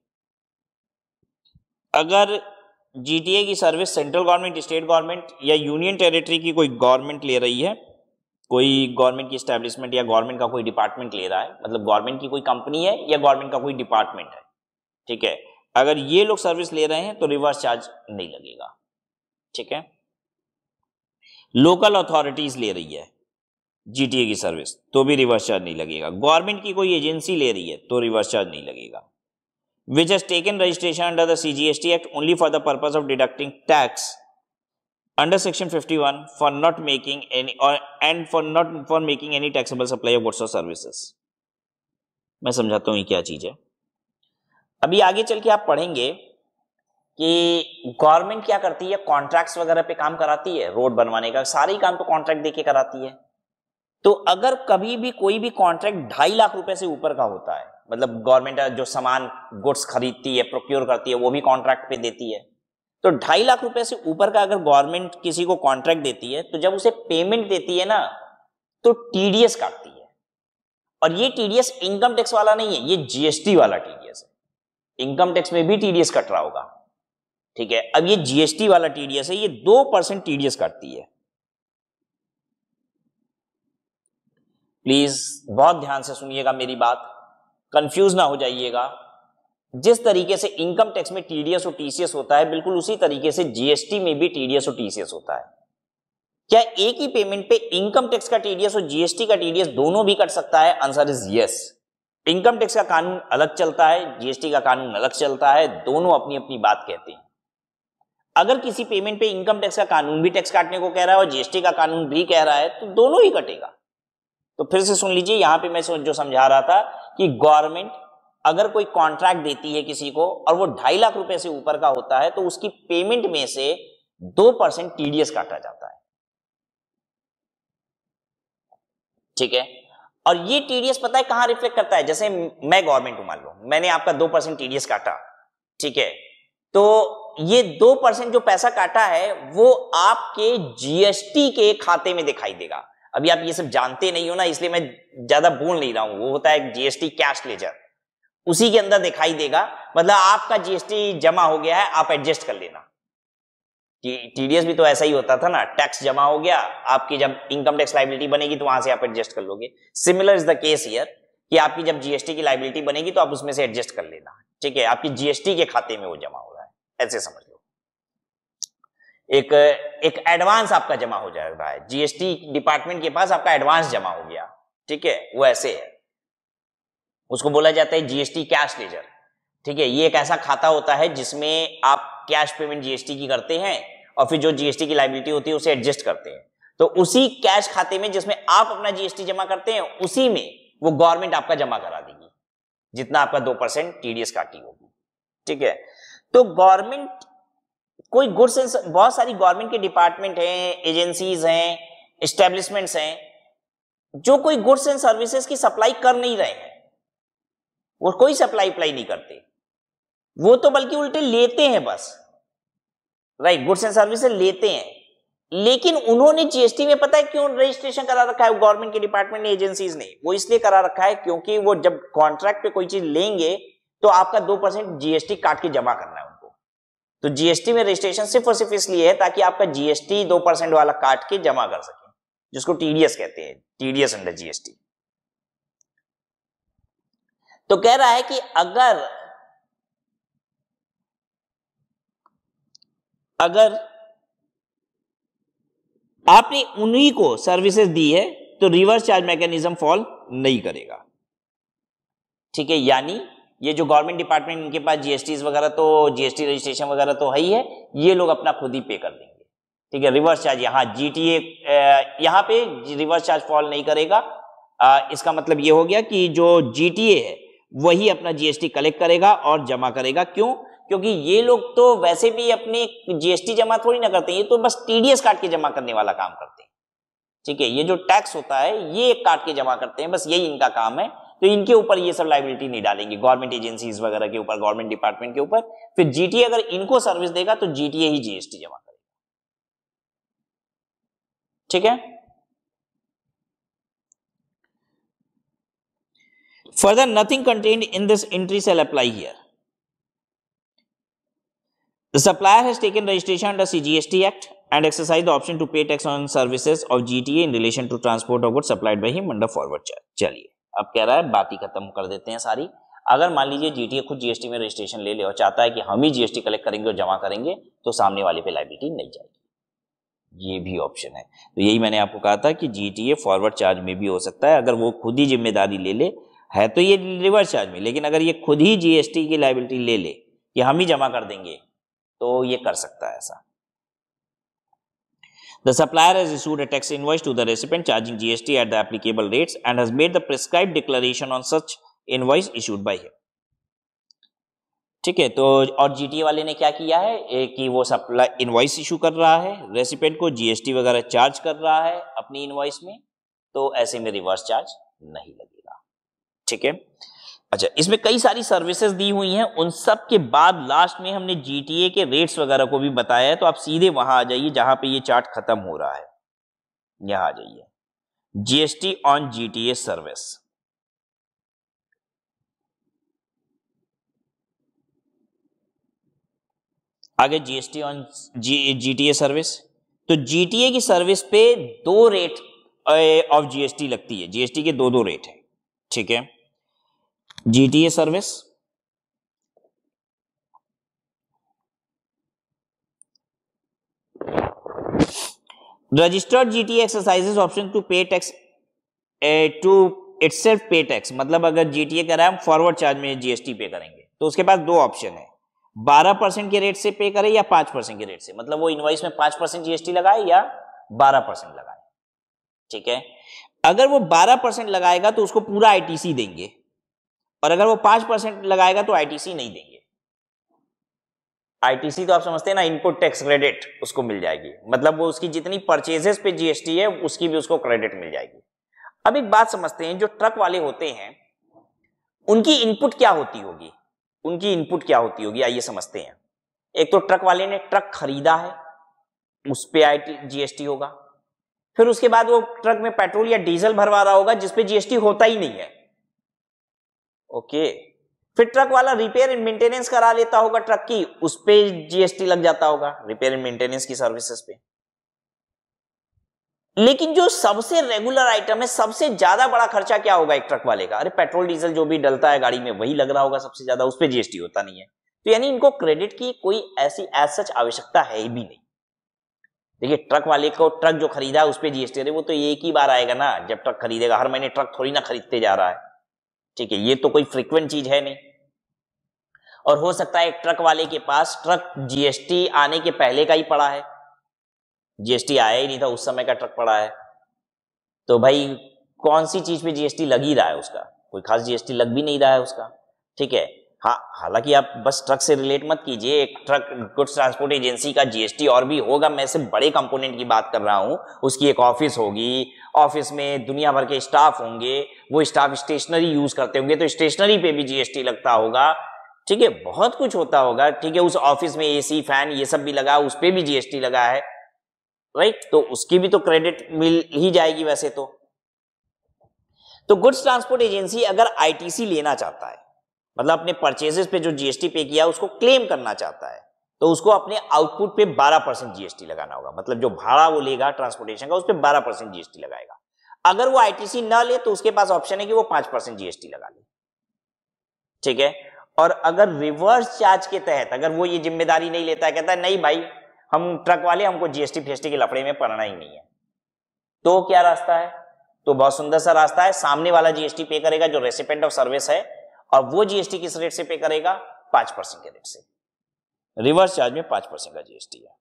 अगर जीटीए की service central government, state government या यूनियन टेरिटरी की कोई गवर्नमेंट ले रही है, कोई गवर्नमेंट की एस्टेब्लिशमेंट या गवर्नमेंट का कोई डिपार्टमेंट ले रहा है, मतलब गवर्नमेंट की कोई कंपनी है या गवर्नमेंट का कोई डिपार्टमेंट है, ठीक है, अगर ये लोग सर्विस ले रहे हैं तो रिवर्स चार्ज नहीं लगेगा, ठीक है। लोकल अथॉरिटीज ले रही है जीटीए की सर्विस तो भी रिवर्स चार्ज नहीं लगेगा। गवर्नमेंट की कोई एजेंसी ले रही है तो रिवर्स चार्ज नहीं लगेगा। Which has taken registration under the CGST act only for the purpose of deducting tax under section fifty-one for not making any or and for not for making any taxable supply of goods or services। मैं समझाता हूं ये क्या चीज है। अभी आगे चल के आप पढ़ेंगे कि गवर्नमेंट क्या करती है, कॉन्ट्रैक्ट्स वगैरह पे काम कराती है, रोड बनवाने का सारे ही काम तो कॉन्ट्रैक्ट देके कराती है। तो अगर कभी भी कोई भी कॉन्ट्रैक्ट ढाई लाख रुपए से ऊपर का होता है, मतलब गवर्नमेंट जो सामान गुड्स खरीदती है, प्रोक्योर करती है, वो भी कॉन्ट्रैक्ट पे देती है, तो ढाई लाख रुपए से ऊपर का अगर गवर्नमेंट किसी को कॉन्ट्रैक्ट देती है, तो जब उसे पेमेंट देती है ना, तो टीडीएस काटती है। और ये टीडीएस इनकम टैक्स वाला नहीं है, ये जीएसटी वाला टीडीएस है। इनकम टैक्स में भी टीडीएस कट रहा होगा, ठीक है। अब ये जीएसटी वाला टीडीएस है, ये दो परसेंट टीडीएस काटती है। प्लीज बहुत ध्यान से सुनिएगा मेरी बात, कंफ्यूज ना हो जाइएगा। जिस तरीके से इनकम टैक्स में टीडीएस और टीसीएस होता है, बिल्कुल उसी तरीके से जीएसटी में भी टीडीएस और टीसीएस होता है। क्या एक ही पेमेंट पे इनकम टैक्स का टीडीएस और जीएसटी का टीडीएस दोनों भी कट सकता है? Answer is yes. Income tax का कानून अलग चलता है, जीएसटी का कानून अलग चलता है, दोनों अपनी अपनी बात कहते हैं। अगर किसी पेमेंट पे इनकम टैक्स का कानून भी टैक्स काटने को कह रहा है और जीएसटी का कानून भी कह रहा है, तो दोनों ही कटेगा। तो फिर से सुन लीजिए, यहां पे मैं जो समझा रहा था कि गवर्नमेंट अगर कोई कॉन्ट्रैक्ट देती है किसी को और वो ढाई लाख रुपए से ऊपर का होता है, तो उसकी पेमेंट में से दो परसेंट टीडीएस काटा जाता है, ठीक है। और ये टीडीएस पता है कहां रिफ्लेक्ट करता है? जैसे मैं गवर्नमेंट हूं, मान लो मैंने आपका दो परसेंट टीडीएस काटा, ठीक है, तो ये दो परसेंट जो पैसा काटा है वो आपके जीएसटी के खाते में दिखाई देगा। अभी आप ये सब जानते नहीं हो ना, इसलिए मैं ज्यादा बोल नहीं रहा हूं। वो होता है जीएसटी कैश लेजर, उसी के अंदर दिखाई देगा। मतलब आपका जीएसटी जमा हो गया है, आप एडजस्ट कर लेना। टीडीएस भी तो ऐसा ही होता था ना, टैक्स जमा हो गया, आपकी जब इनकम टैक्स लायबिलिटी बनेगी तो वहां से आप एडजस्ट कर लोगे। Similar is the case here कि आपकी जब जीएसटी की लायबिलिटी बनेगी तो आप उसमें से एडजस्ट कर लेना, ठीक है। आपकी जीएसटी के खाते में वो जमा हो रहा है, ऐसे समझ लो। एक एक एडवांस आपका जमा हो जा रहा है, जीएसटी डिपार्टमेंट के पास आपका एडवांस जमा हो गया, ठीक है, वो ऐसे है। उसको बोला जाता है जीएसटी कैश लेजर, ठीक है। ये एक ऐसा खाता होता है जिसमें आप कैश पेमेंट जीएसटी की करते हैं और फिर जो जीएसटी की लायबिलिटी होती है उसे एडजस्ट करते हैं। तो उसी कैश खाते में जिसमें आप अपना जीएसटी जमा करते हैं, उसी में वो गवर्नमेंट आपका जमा करा देगी, जितना आपका दो परसेंट टीडीएस काटी होगी, ठीक है। तो गवर्नमेंट कोई गुड्स, बहुत सारी गवर्नमेंट के डिपार्टमेंट हैं, एजेंसीज हैं, एस्टेब्लिशमेंट्स हैं, जो कोई गुड्स एंड सर्विसेज की सप्लाई कर नहीं रहे हैं, वो कोई सप्लाई अप्लाई नहीं करते, वो तो बल्कि उल्टे लेते हैं बस, राइट, गुड्स एंड सर्विसेज लेते हैं। लेकिन उन्होंने जीएसटी में पता है क्यों रजिस्ट्रेशन करा रखा है गवर्नमेंट के डिपार्टमेंट ने, एजेंसीज ने? वो इसलिए करा रखा है क्योंकि वो जब कॉन्ट्रैक्ट पे कोई चीज लेंगे तो आपका दो परसेंट जीएसटी काट के जमा करना है उनको। तो जीएसटी में रजिस्ट्रेशन सिर्फ और सिर्फ इसलिए है ताकि आपका जीएसटी दो परसेंट वाला काट के जमा कर सके, जिसको टीडीएस कहते हैं, टीडीएस अंडर जीएसटी। तो कह रहा है कि अगर अगर आपने उन्हीं को सर्विसेज दी है तो रिवर्स चार्ज मैकेनिज्म फॉल नहीं करेगा, ठीक है। यानी ये जो गवर्नमेंट डिपार्टमेंट, इनके पास जीएसटी वगैरह तो जीएसटी रजिस्ट्रेशन वगैरह तो है ही है, ये लोग अपना खुद ही पे कर देंगे, ठीक है। रिवर्स चार्ज यहां जीटीए, यहां पे रिवर्स चार्ज फॉल नहीं करेगा। आ, इसका मतलब ये हो गया कि जो जीटीए है वही अपना जीएसटी कलेक्ट करेगा और जमा करेगा। क्यों? क्योंकि ये लोग तो वैसे भी अपने जीएसटी जमा थोड़ी ना करते हैं, ये तो बस टीडीएस काट के जमा करने वाला काम करते हैं, ठीक है। ये जो टैक्स होता है ये काट के जमा करते हैं, बस यही इनका काम है। तो इनके ऊपर ये सब लायबिलिटी नहीं डालेंगे, गवर्नमेंट एजेंसीज वगैरह के ऊपर, गवर्नमेंट डिपार्टमेंट के ऊपर। फिर जीटीए अगर इनको सर्विस देगा तो जीटीए ही जीएसटी जमा करेगा, ठीक है। Further, nothing contained in this entry shall apply here. The supplier has taken registration under C G S T Act and exercised the option to pay tax on services of G T A in relation to transport of goods supplied by him under forward charge. चलिए, अब कह रहा है बात ही खत्म कर देते हैं सारी। अगर मान लीजिए जीटीए खुद जीएसटी में रजिस्ट्रेशन ले ले और चाहता है कि हम ही जीएसटी कलेक्ट करेंगे और जमा करेंगे, तो सामने वाले पे लायबिलिटी नहीं जाएगी, ये भी ऑप्शन है। तो यही मैंने आपको कहा था कि जीटीए फॉरवर्ड चार्ज में भी हो सकता है, अगर वो खुद ही जिम्मेदारी ले ले, है तो ये रिवर्स चार्ज में, लेकिन अगर ये खुद ही जीएसटी की लायबिलिटी ले ले कि हम ही जमा कर देंगे, तो ये कर सकता है ऐसा। The supplier has issued a tax invoice to the recipient charging G S T at the applicable rates and has made the prescribed declaration on such invoice issued by him. ठीक है। तो और जीटीए वाले ने क्या किया है ए, कि वो सप्लाई इनवॉइस इशू कर रहा है, रेसिपेंट को जीएसटी वगैरह चार्ज कर रहा है अपनी इनवॉइस में, तो ऐसे में रिवर्स चार्ज नहीं लगेगा। ठीक है। अच्छा, इसमें कई सारी सर्विसेज दी हुई हैं, उन सब के बाद लास्ट में हमने जीटीए के रेट्स वगैरह को भी बताया है। तो आप सीधे वहां आ जाइए जहां पे ये चार्ट खत्म हो रहा है, यहां आ जाइए, जीएसटी ऑन जीटीए सर्विस। आगे GST on G GTA service. तो जीटीए की सर्विस पे दो रेट ऑफ जीएसटी लगती है, जीएसटी के दो दो रेट है। ठीक है। GTA service, registered GTA exercises option to pay tax to itself pay tax. मतलब अगर जीटीए कह रहा है हम फॉरवर्ड चार्ज में जीएसटी पे करेंगे, तो उसके पास दो ऑप्शन है, बारह परसेंट के रेट से पे करे या पांच परसेंट के रेट से। मतलब वो इनवॉइस में पांच परसेंट जीएसटी लगाए या बारह परसेंट लगाए। ठीक है। अगर वो बारह परसेंट लगाएगा तो उसको पूरा आईटीसी देंगे, और अगर वो पांच परसेंट लगाएगा तो आईटीसी नहीं देंगे। आईटीसी तो आप समझते हैं ना, इनपुट टैक्स क्रेडिट, उसको मिल जाएगी। मतलब वो उसकी जितनी परचेजेस पे जीएसटी है उसकी भी उसको क्रेडिट मिल जाएगी। अब एक बात समझते हैं, जो ट्रक वाले होते हैं उनकी इनपुट क्या होती होगी, उनकी इनपुट क्या होती होगी, आइए समझते हैं। एक तो ट्रक वाले ने ट्रक खरीदा है, उस पे आई जीएसटी होगा। फिर उसके बाद वो ट्रक में पेट्रोल या डीजल भरवा रहा होगा जिसपे जीएसटी होता ही नहीं है। ओके। फिर ट्रक वाला रिपेयर एंड मेंटेनेंस करा लेता होगा ट्रक की, उस पे जीएसटी लग जाता होगा, रिपेयर एंड मेंटेनेंस की सर्विसेज पे। लेकिन जो सबसे रेगुलर आइटम है, सबसे ज्यादा बड़ा खर्चा क्या होगा एक ट्रक वाले का? अरे पेट्रोल डीजल जो भी डलता है गाड़ी में वही लग रहा होगा सबसे ज्यादा, उस पे जीएसटी होता नहीं है। तो यानी इनको क्रेडिट की कोई ऐसी एज सच आवश्यकता है ही भी नहीं। देखिए, ट्रक वाले को ट्रक जो खरीदा है उस पे जीएसटी, अरे वो तो एक ही बार आएगा ना, जब ट्रक खरीदेगा। हर महीने ट्रक थोड़ी ना खरीदते जा रहा है। ठीक है, ये तो कोई फ्रीक्वेंट चीज है नहीं। और हो सकता है एक ट्रक वाले के पास ट्रक जीएसटी आने के पहले का ही पड़ा है, जीएसटी आया ही नहीं था उस समय का ट्रक पड़ा है। तो भाई कौन सी चीज पे जीएसटी लग ही रहा है उसका? कोई खास जीएसटी लग भी नहीं रहा है उसका। ठीक है। हाँ, हालांकि आप बस ट्रक से रिलेट मत कीजिए, एक ट्रक गुड्स ट्रांसपोर्ट एजेंसी का जीएसटी और भी होगा। मैं सिर्फ बड़े कंपोनेंट की बात कर रहा हूं। उसकी एक ऑफिस होगी, ऑफिस में दुनिया भर के स्टाफ होंगे, वो स्टाफ स्टेशनरी यूज करते होंगे तो स्टेशनरी पे भी जीएसटी लगता होगा। ठीक है, बहुत कुछ होता होगा। ठीक है, उस ऑफिस में एसी फैन ये सब भी लगा, उस पे भी जीएसटी लगा है, राइट? तो उसकी भी तो क्रेडिट मिल ही जाएगी वैसे तो। तो गुड्स ट्रांसपोर्ट एजेंसी अगर आईटीसी लेना चाहता है, मतलब अपने परचेजेस पे जो जीएसटी पे किया उसको क्लेम करना चाहता है, तो उसको अपने आउटपुट पे बारह परसेंट जीएसटी लगाना होगा। मतलब जो भाड़ा वो लेगा ट्रांसपोर्टेशन का, उस पे बारह परसेंट जीएसटी लगाएगा। अगर वो आईटीसी ना ले तो उसके पास ऑप्शन है कि वो पांच परसेंट जीएसटी लगा ले। ठीक है। और अगर रिवर्स चार्ज के तहत अगर वो ये जिम्मेदारी नहीं लेता है, कहता है नहीं भाई हम ट्रक वाले, हमको जीएसटी फेस्टी के लफड़े में पड़ना ही नहीं है, तो क्या रास्ता है? तो बहुत सुंदर सा रास्ता है। सामने वाला जीएसटी पे करेगा जो रेसिपेंट ऑफ सर्विस है, और वो जीएसटी किस रेट से पे करेगा? पांच परसेंट के रेट से। रिवर्स चार्ज में पांच परसेंट का जीएसटी है।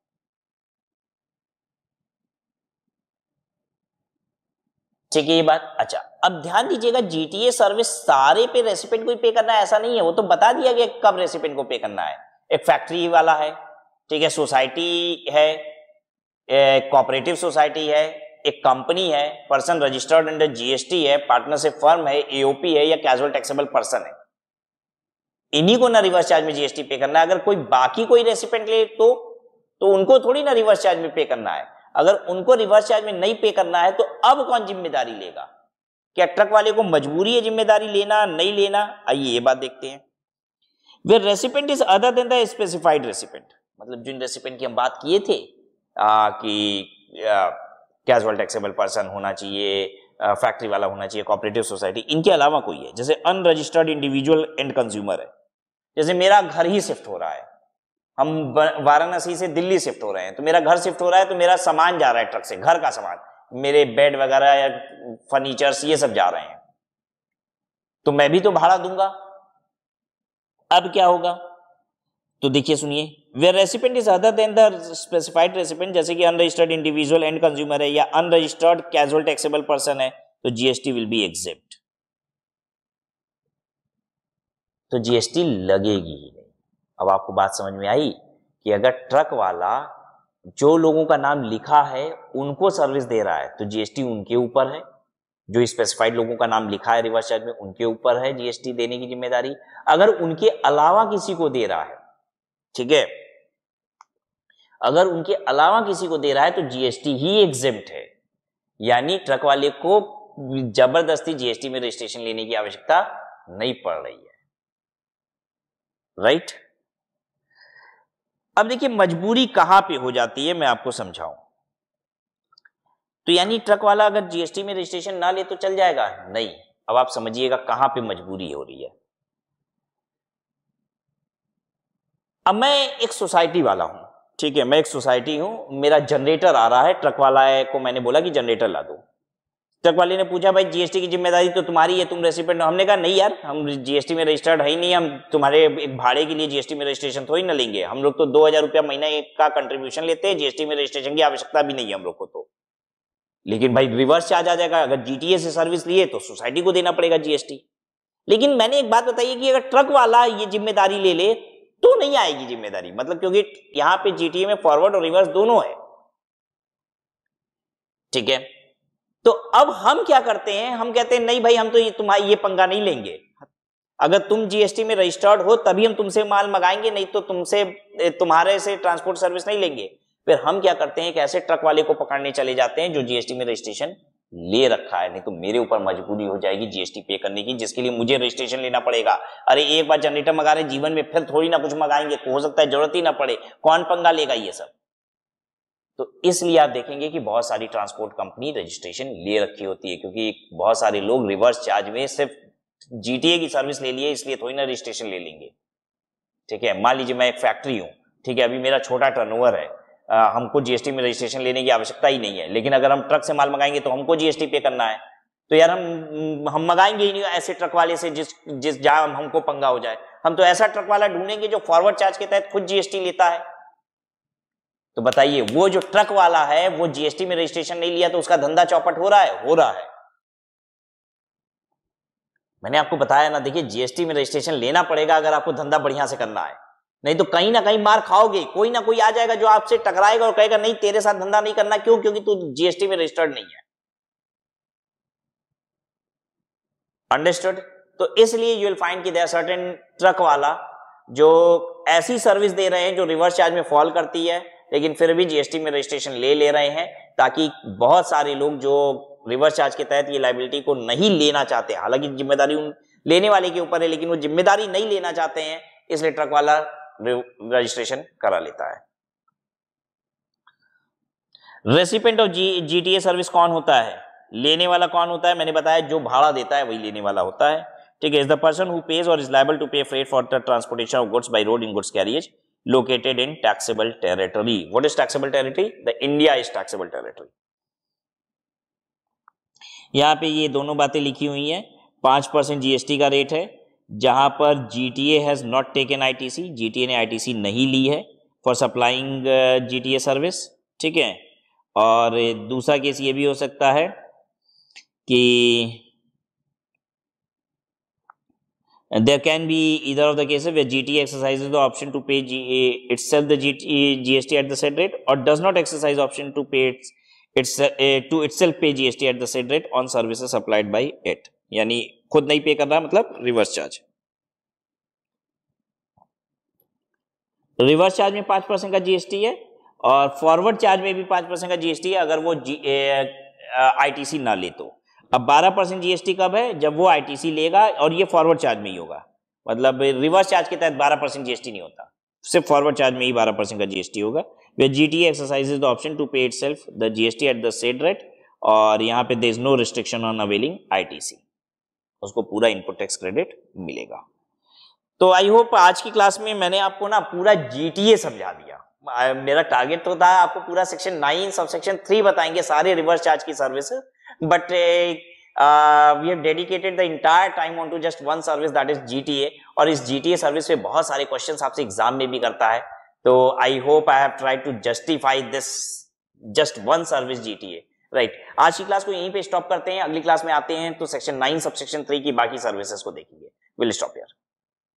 ठीक है ये बात। अच्छा, अब ध्यान दीजिएगा, जीटीए सर्विस सारे पे रेसिपेंट को ही पे करना है ऐसा नहीं है। वो तो बता दिया गया कब रेसिपेंट को पे करना है। एक फैक्ट्री वाला है, ठीक है, सोसाइटी है, कोऑपरेटिव सोसाइटी है, एक कंपनी है, पर्सन रजिस्टर्ड अंडर जीएसटी है, पार्टनरशिप फर्म है, एओपी है, या कैजुअल टैक्सेबल पर्सन है, इन्हीं को ना रिवर्स चार्ज में जीएसटी पे करना है। अगर कोई बाकी कोई रेसिपेंट ले तो तो उनको थोड़ी ना रिवर्स चार्ज में पे करना है। अगर उनको रिवर्स चार्ज में नहीं पे करना है तो अब कौन जिम्मेदारी लेगा? क्या ट्रक वाले को मजबूरी है जिम्मेदारी लेना, नहीं लेना? आइए ये बात देखते हैं। Way recipient is other than the specified recipient, मतलब जिन रेसिपेंट की हम बात किए थे आ, कि कैजुअल टैक्सेबल पर्सन होना चाहिए, फैक्ट्री वाला होना चाहिए, कोऑपरेटिव सोसाइटी, इनके अलावा कोई है, जैसे अनरजिस्टर्ड इंडिविजुअल एंड कंज्यूमर है। जैसे मेरा घर ही शिफ्ट हो रहा है, हम वाराणसी से दिल्ली शिफ्ट हो रहे हैं, तो मेरा घर शिफ्ट हो रहा है, तो मेरा सामान जा रहा है ट्रक से, घर का सामान, मेरे बेड वगैरह या फर्नीचर्स ये सब जा रहे हैं, तो मैं भी तो भाड़ा दूंगा। अब क्या होगा? तो देखिए सुनिए, वे recipient is other than the specified recipient, जैसे कि अनरजिस्टर्ड इंडिविजुअल एंड कंज्यूमर है या अनरजिस्टर्ड कैजुअल टैक्सेबल पर्सन है, तो जीएसटी विल बी एग्जेप्ट, तो जीएसटी लगेगी ही नहीं। अब आपको बात समझ में आई कि अगर ट्रक वाला जो लोगों का नाम लिखा है उनको सर्विस दे रहा है तो जीएसटी उनके ऊपर है, जो स्पेसिफाइड लोगों का नाम लिखा है रिवर्स चार्ज में उनके ऊपर है जीएसटी देने की जिम्मेदारी। अगर उनके अलावा किसी को दे रहा है, ठीक है, अगर उनके अलावा किसी को दे रहा है तो जीएसटी ही एग्जेम्प्ट है, यानी ट्रक वाले को जबरदस्ती जीएसटी में रजिस्ट्रेशन लेने की आवश्यकता नहीं पड़ रही है, राइट। अब देखिए मजबूरी कहां पे हो जाती है, मैं आपको समझाऊं। तो यानी ट्रक वाला अगर जीएसटी में रजिस्ट्रेशन ना ले तो चल जाएगा? नहीं। अब आप समझिएगा कहां पे मजबूरी हो रही है। अब मैं एक सोसाइटी वाला हूं, ठीक है, मैं एक सोसाइटी हूं, मेरा जनरेटर आ रहा है, ट्रक वाला को मैंने बोला कि जनरेटर ला दो। ट्रक वाले ने पूछा भाई जीएसटी की जिम्मेदारी तो तुम्हारी है, तुम रेसिपिएंट हो। हमने कहा नहीं यार, हम जीएसटी में रजिस्टर्ड है ही नहीं, हम तुम्हारे एक भाड़े के लिए जीएसटी में रजिस्ट्रेशन थोड़ी ना लेंगे, हम लोग तो दो हजार रुपया महीना का कंट्रीब्यूशन लेते हैं, जीएसटी में रजिस्ट्रेशन की आवश्यकता भी नहीं है हम लोग को तो। लेकिन भाई रिवर्स चार्ज आ जाएगा, अगर जीटीए से सर्विस लिए तो सोसाइटी को देना पड़ेगा जीएसटी। लेकिन मैंने एक बात बताई कि अगर ट्रक वाला ये जिम्मेदारी ले ले तो नहीं आएगी जिम्मेदारी, मतलब क्योंकि यहां पे जीटीए में फॉरवर्ड और रिवर्स दोनों है, ठीक है। तो अब हम क्या करते हैं, हम कहते हैं नहीं भाई हम तो ये तुम्हारी ये पंगा नहीं लेंगे, अगर तुम जीएसटी में रजिस्टर्ड हो तभी हम तुमसे माल मंगाएंगे, नहीं तो तुमसे तुम्हारे से ट्रांसपोर्ट सर्विस नहीं लेंगे। फिर हम क्या करते हैं कि ऐसे ट्रक वाले को पकड़ने चले जाते हैं जो जीएसटी में रजिस्ट्रेशन ले रखा है, नहीं तो मेरे ऊपर मजबूरी हो जाएगी जीएसटी पे करने की, जिसके लिए मुझे रजिस्ट्रेशन लेना पड़ेगा। अरे एक बार जनरेटर मंगा रहे जीवन में फिर थोड़ी ना कुछ मंगाएंगे, हो सकता है जरूरत ही ना पड़े, कौन पंगा लेगा ये सब। तो इसलिए आप देखेंगे कि बहुत सारी ट्रांसपोर्ट कंपनी रजिस्ट्रेशन ले रखी होती है, क्योंकि बहुत सारे लोग रिवर्स चार्ज में सिर्फ जीटीए की सर्विस ले लिए इसलिए थोड़ी ना रजिस्ट्रेशन ले लेंगे, ठीक है। मान लीजिए मैं एक फैक्ट्री हूं, ठीक है, अभी मेरा छोटा टर्नओवर है, आ, हमको जीएसटी में रजिस्ट्रेशन लेने की आवश्यकता ही नहीं है, लेकिन अगर हम ट्रक से माल मंगाएंगे तो हमको जीएसटी पे करना है, तो यार हम हम मंगाएंगे ही नहीं ऐसे ट्रक वाले से जिस जिस जहां हमको पंगा हो जाए। हम तो ऐसा ट्रक वाला ढूंढेंगे जो फॉरवर्ड चार्ज के तहत खुद जीएसटी लेता है। तो बताइए वो जो ट्रक वाला है वो जीएसटी में रजिस्ट्रेशन नहीं लिया तो उसका धंधा चौपट हो रहा है? हो रहा है। मैंने आपको बताया ना, देखिए जीएसटी में रजिस्ट्रेशन लेना पड़ेगा अगर आपको धंधा बढ़िया से करना है, नहीं तो कहीं ना कहीं मार खाओगे, कोई ना कोई आ जाएगा जो आपसे टकराएगा और कहेगा नहीं तेरे साथ धंधा नहीं करना। क्यों? क्योंकि तू जीएसटी में रजिस्टर्ड नहीं है। अंडरस्टूड? तो इसलिए यू विल फाइंड कि देयर सर्टेन ट्रक वाला जो ऐसी सर्विस दे रहे हैं जो रिवर्स चार्ज में फॉल करती है, लेकिन फिर भी जीएसटी में रजिस्ट्रेशन ले ले रहे हैं, ताकि बहुत सारे लोग जो रिवर्स चार्ज के तहत ये लायबिलिटी को नहीं लेना चाहते, हालांकि जिम्मेदारी उन लेने वाले के ऊपर है, लेकिन वो जिम्मेदारी नहीं लेना चाहते हैं, इसलिए ट्रक वाला रजिस्ट्रेशन करा लेता है। रेसिपिएंट ऑफ जीटीए सर्विस कौन होता है? लेने वाला कौन होता है? मैंने बताया जो भाड़ा देता है वही लेने वाला होता है, ठीक है। Is the person who pays और is liable to pay freight for the transportation of goods by road in goods carriage located in taxable territory. What is taxable territory? The India is taxable territory. यहाँ पे ये दोनों बातें लिखी हुई हैं। पांच परसेंट जीएसटी का रेट है, जहां पर GTA has not taken ITC, GTA ने आईटीसी नहीं ली है फॉर सप्लाइंग जीटीए सर्विस, ठीक है। और दूसरा केस ये भी हो सकता है कि And there can be either of the cases where G T A exercises the option to pay G A itself the G T A, G S T at the said rate, or does not exercise option to pay its, its uh, to itself pay G S T at the said rate on services supplied by it. यानी खुद नहीं पे कर रहा, मतलब reverse charge. Reverse charge में पांच percent का जीएसटी है और फॉरवर्ड चार्ज में भी पांच परसेंट का जीएसटी है अगर वो जी आईटीसी ना ले तो। अब बारह परसेंट जीएसटी कब है? जब वो आईटीसी लेगा, और ये फॉरवर्ड चार्ज में ही होगा, मतलब रिवर्स चार्ज के तहत बारह परसेंट जीएसटी नहीं होता, सिर्फ फॉरवर्ड चार्ज में ही बारह परसेंट का जीएसटी होगा। वे GTA exercises the option to pay itself the GST at the said rate, और यहाँ पे there is no restriction on availing ITC, उसको पूरा इनपुट टैक्स क्रेडिट मिलेगा। तो आई होप आज की क्लास में मैंने आपको ना पूरा जीटीए समझा दिया। मेरा टारगेट तो था आपको पूरा section nine sub section three बताएंगे, सारे रिवर्स चार्ज की service, but uh, uh, we have dedicated the entire time onto just one service, that is G T A, और इस G T A सर्विस पे बहुत सारे क्वेश्चंस आपसे exam में भी करता है। तो I hope I have tried to justify this just one service G T A, right. आज की क्लास को यहीं पे स्टॉप करते हैं, अगली क्लास में आते हैं तो section nine sub section three की बाकी सर्विसेज को देखेंगे। Will stop here.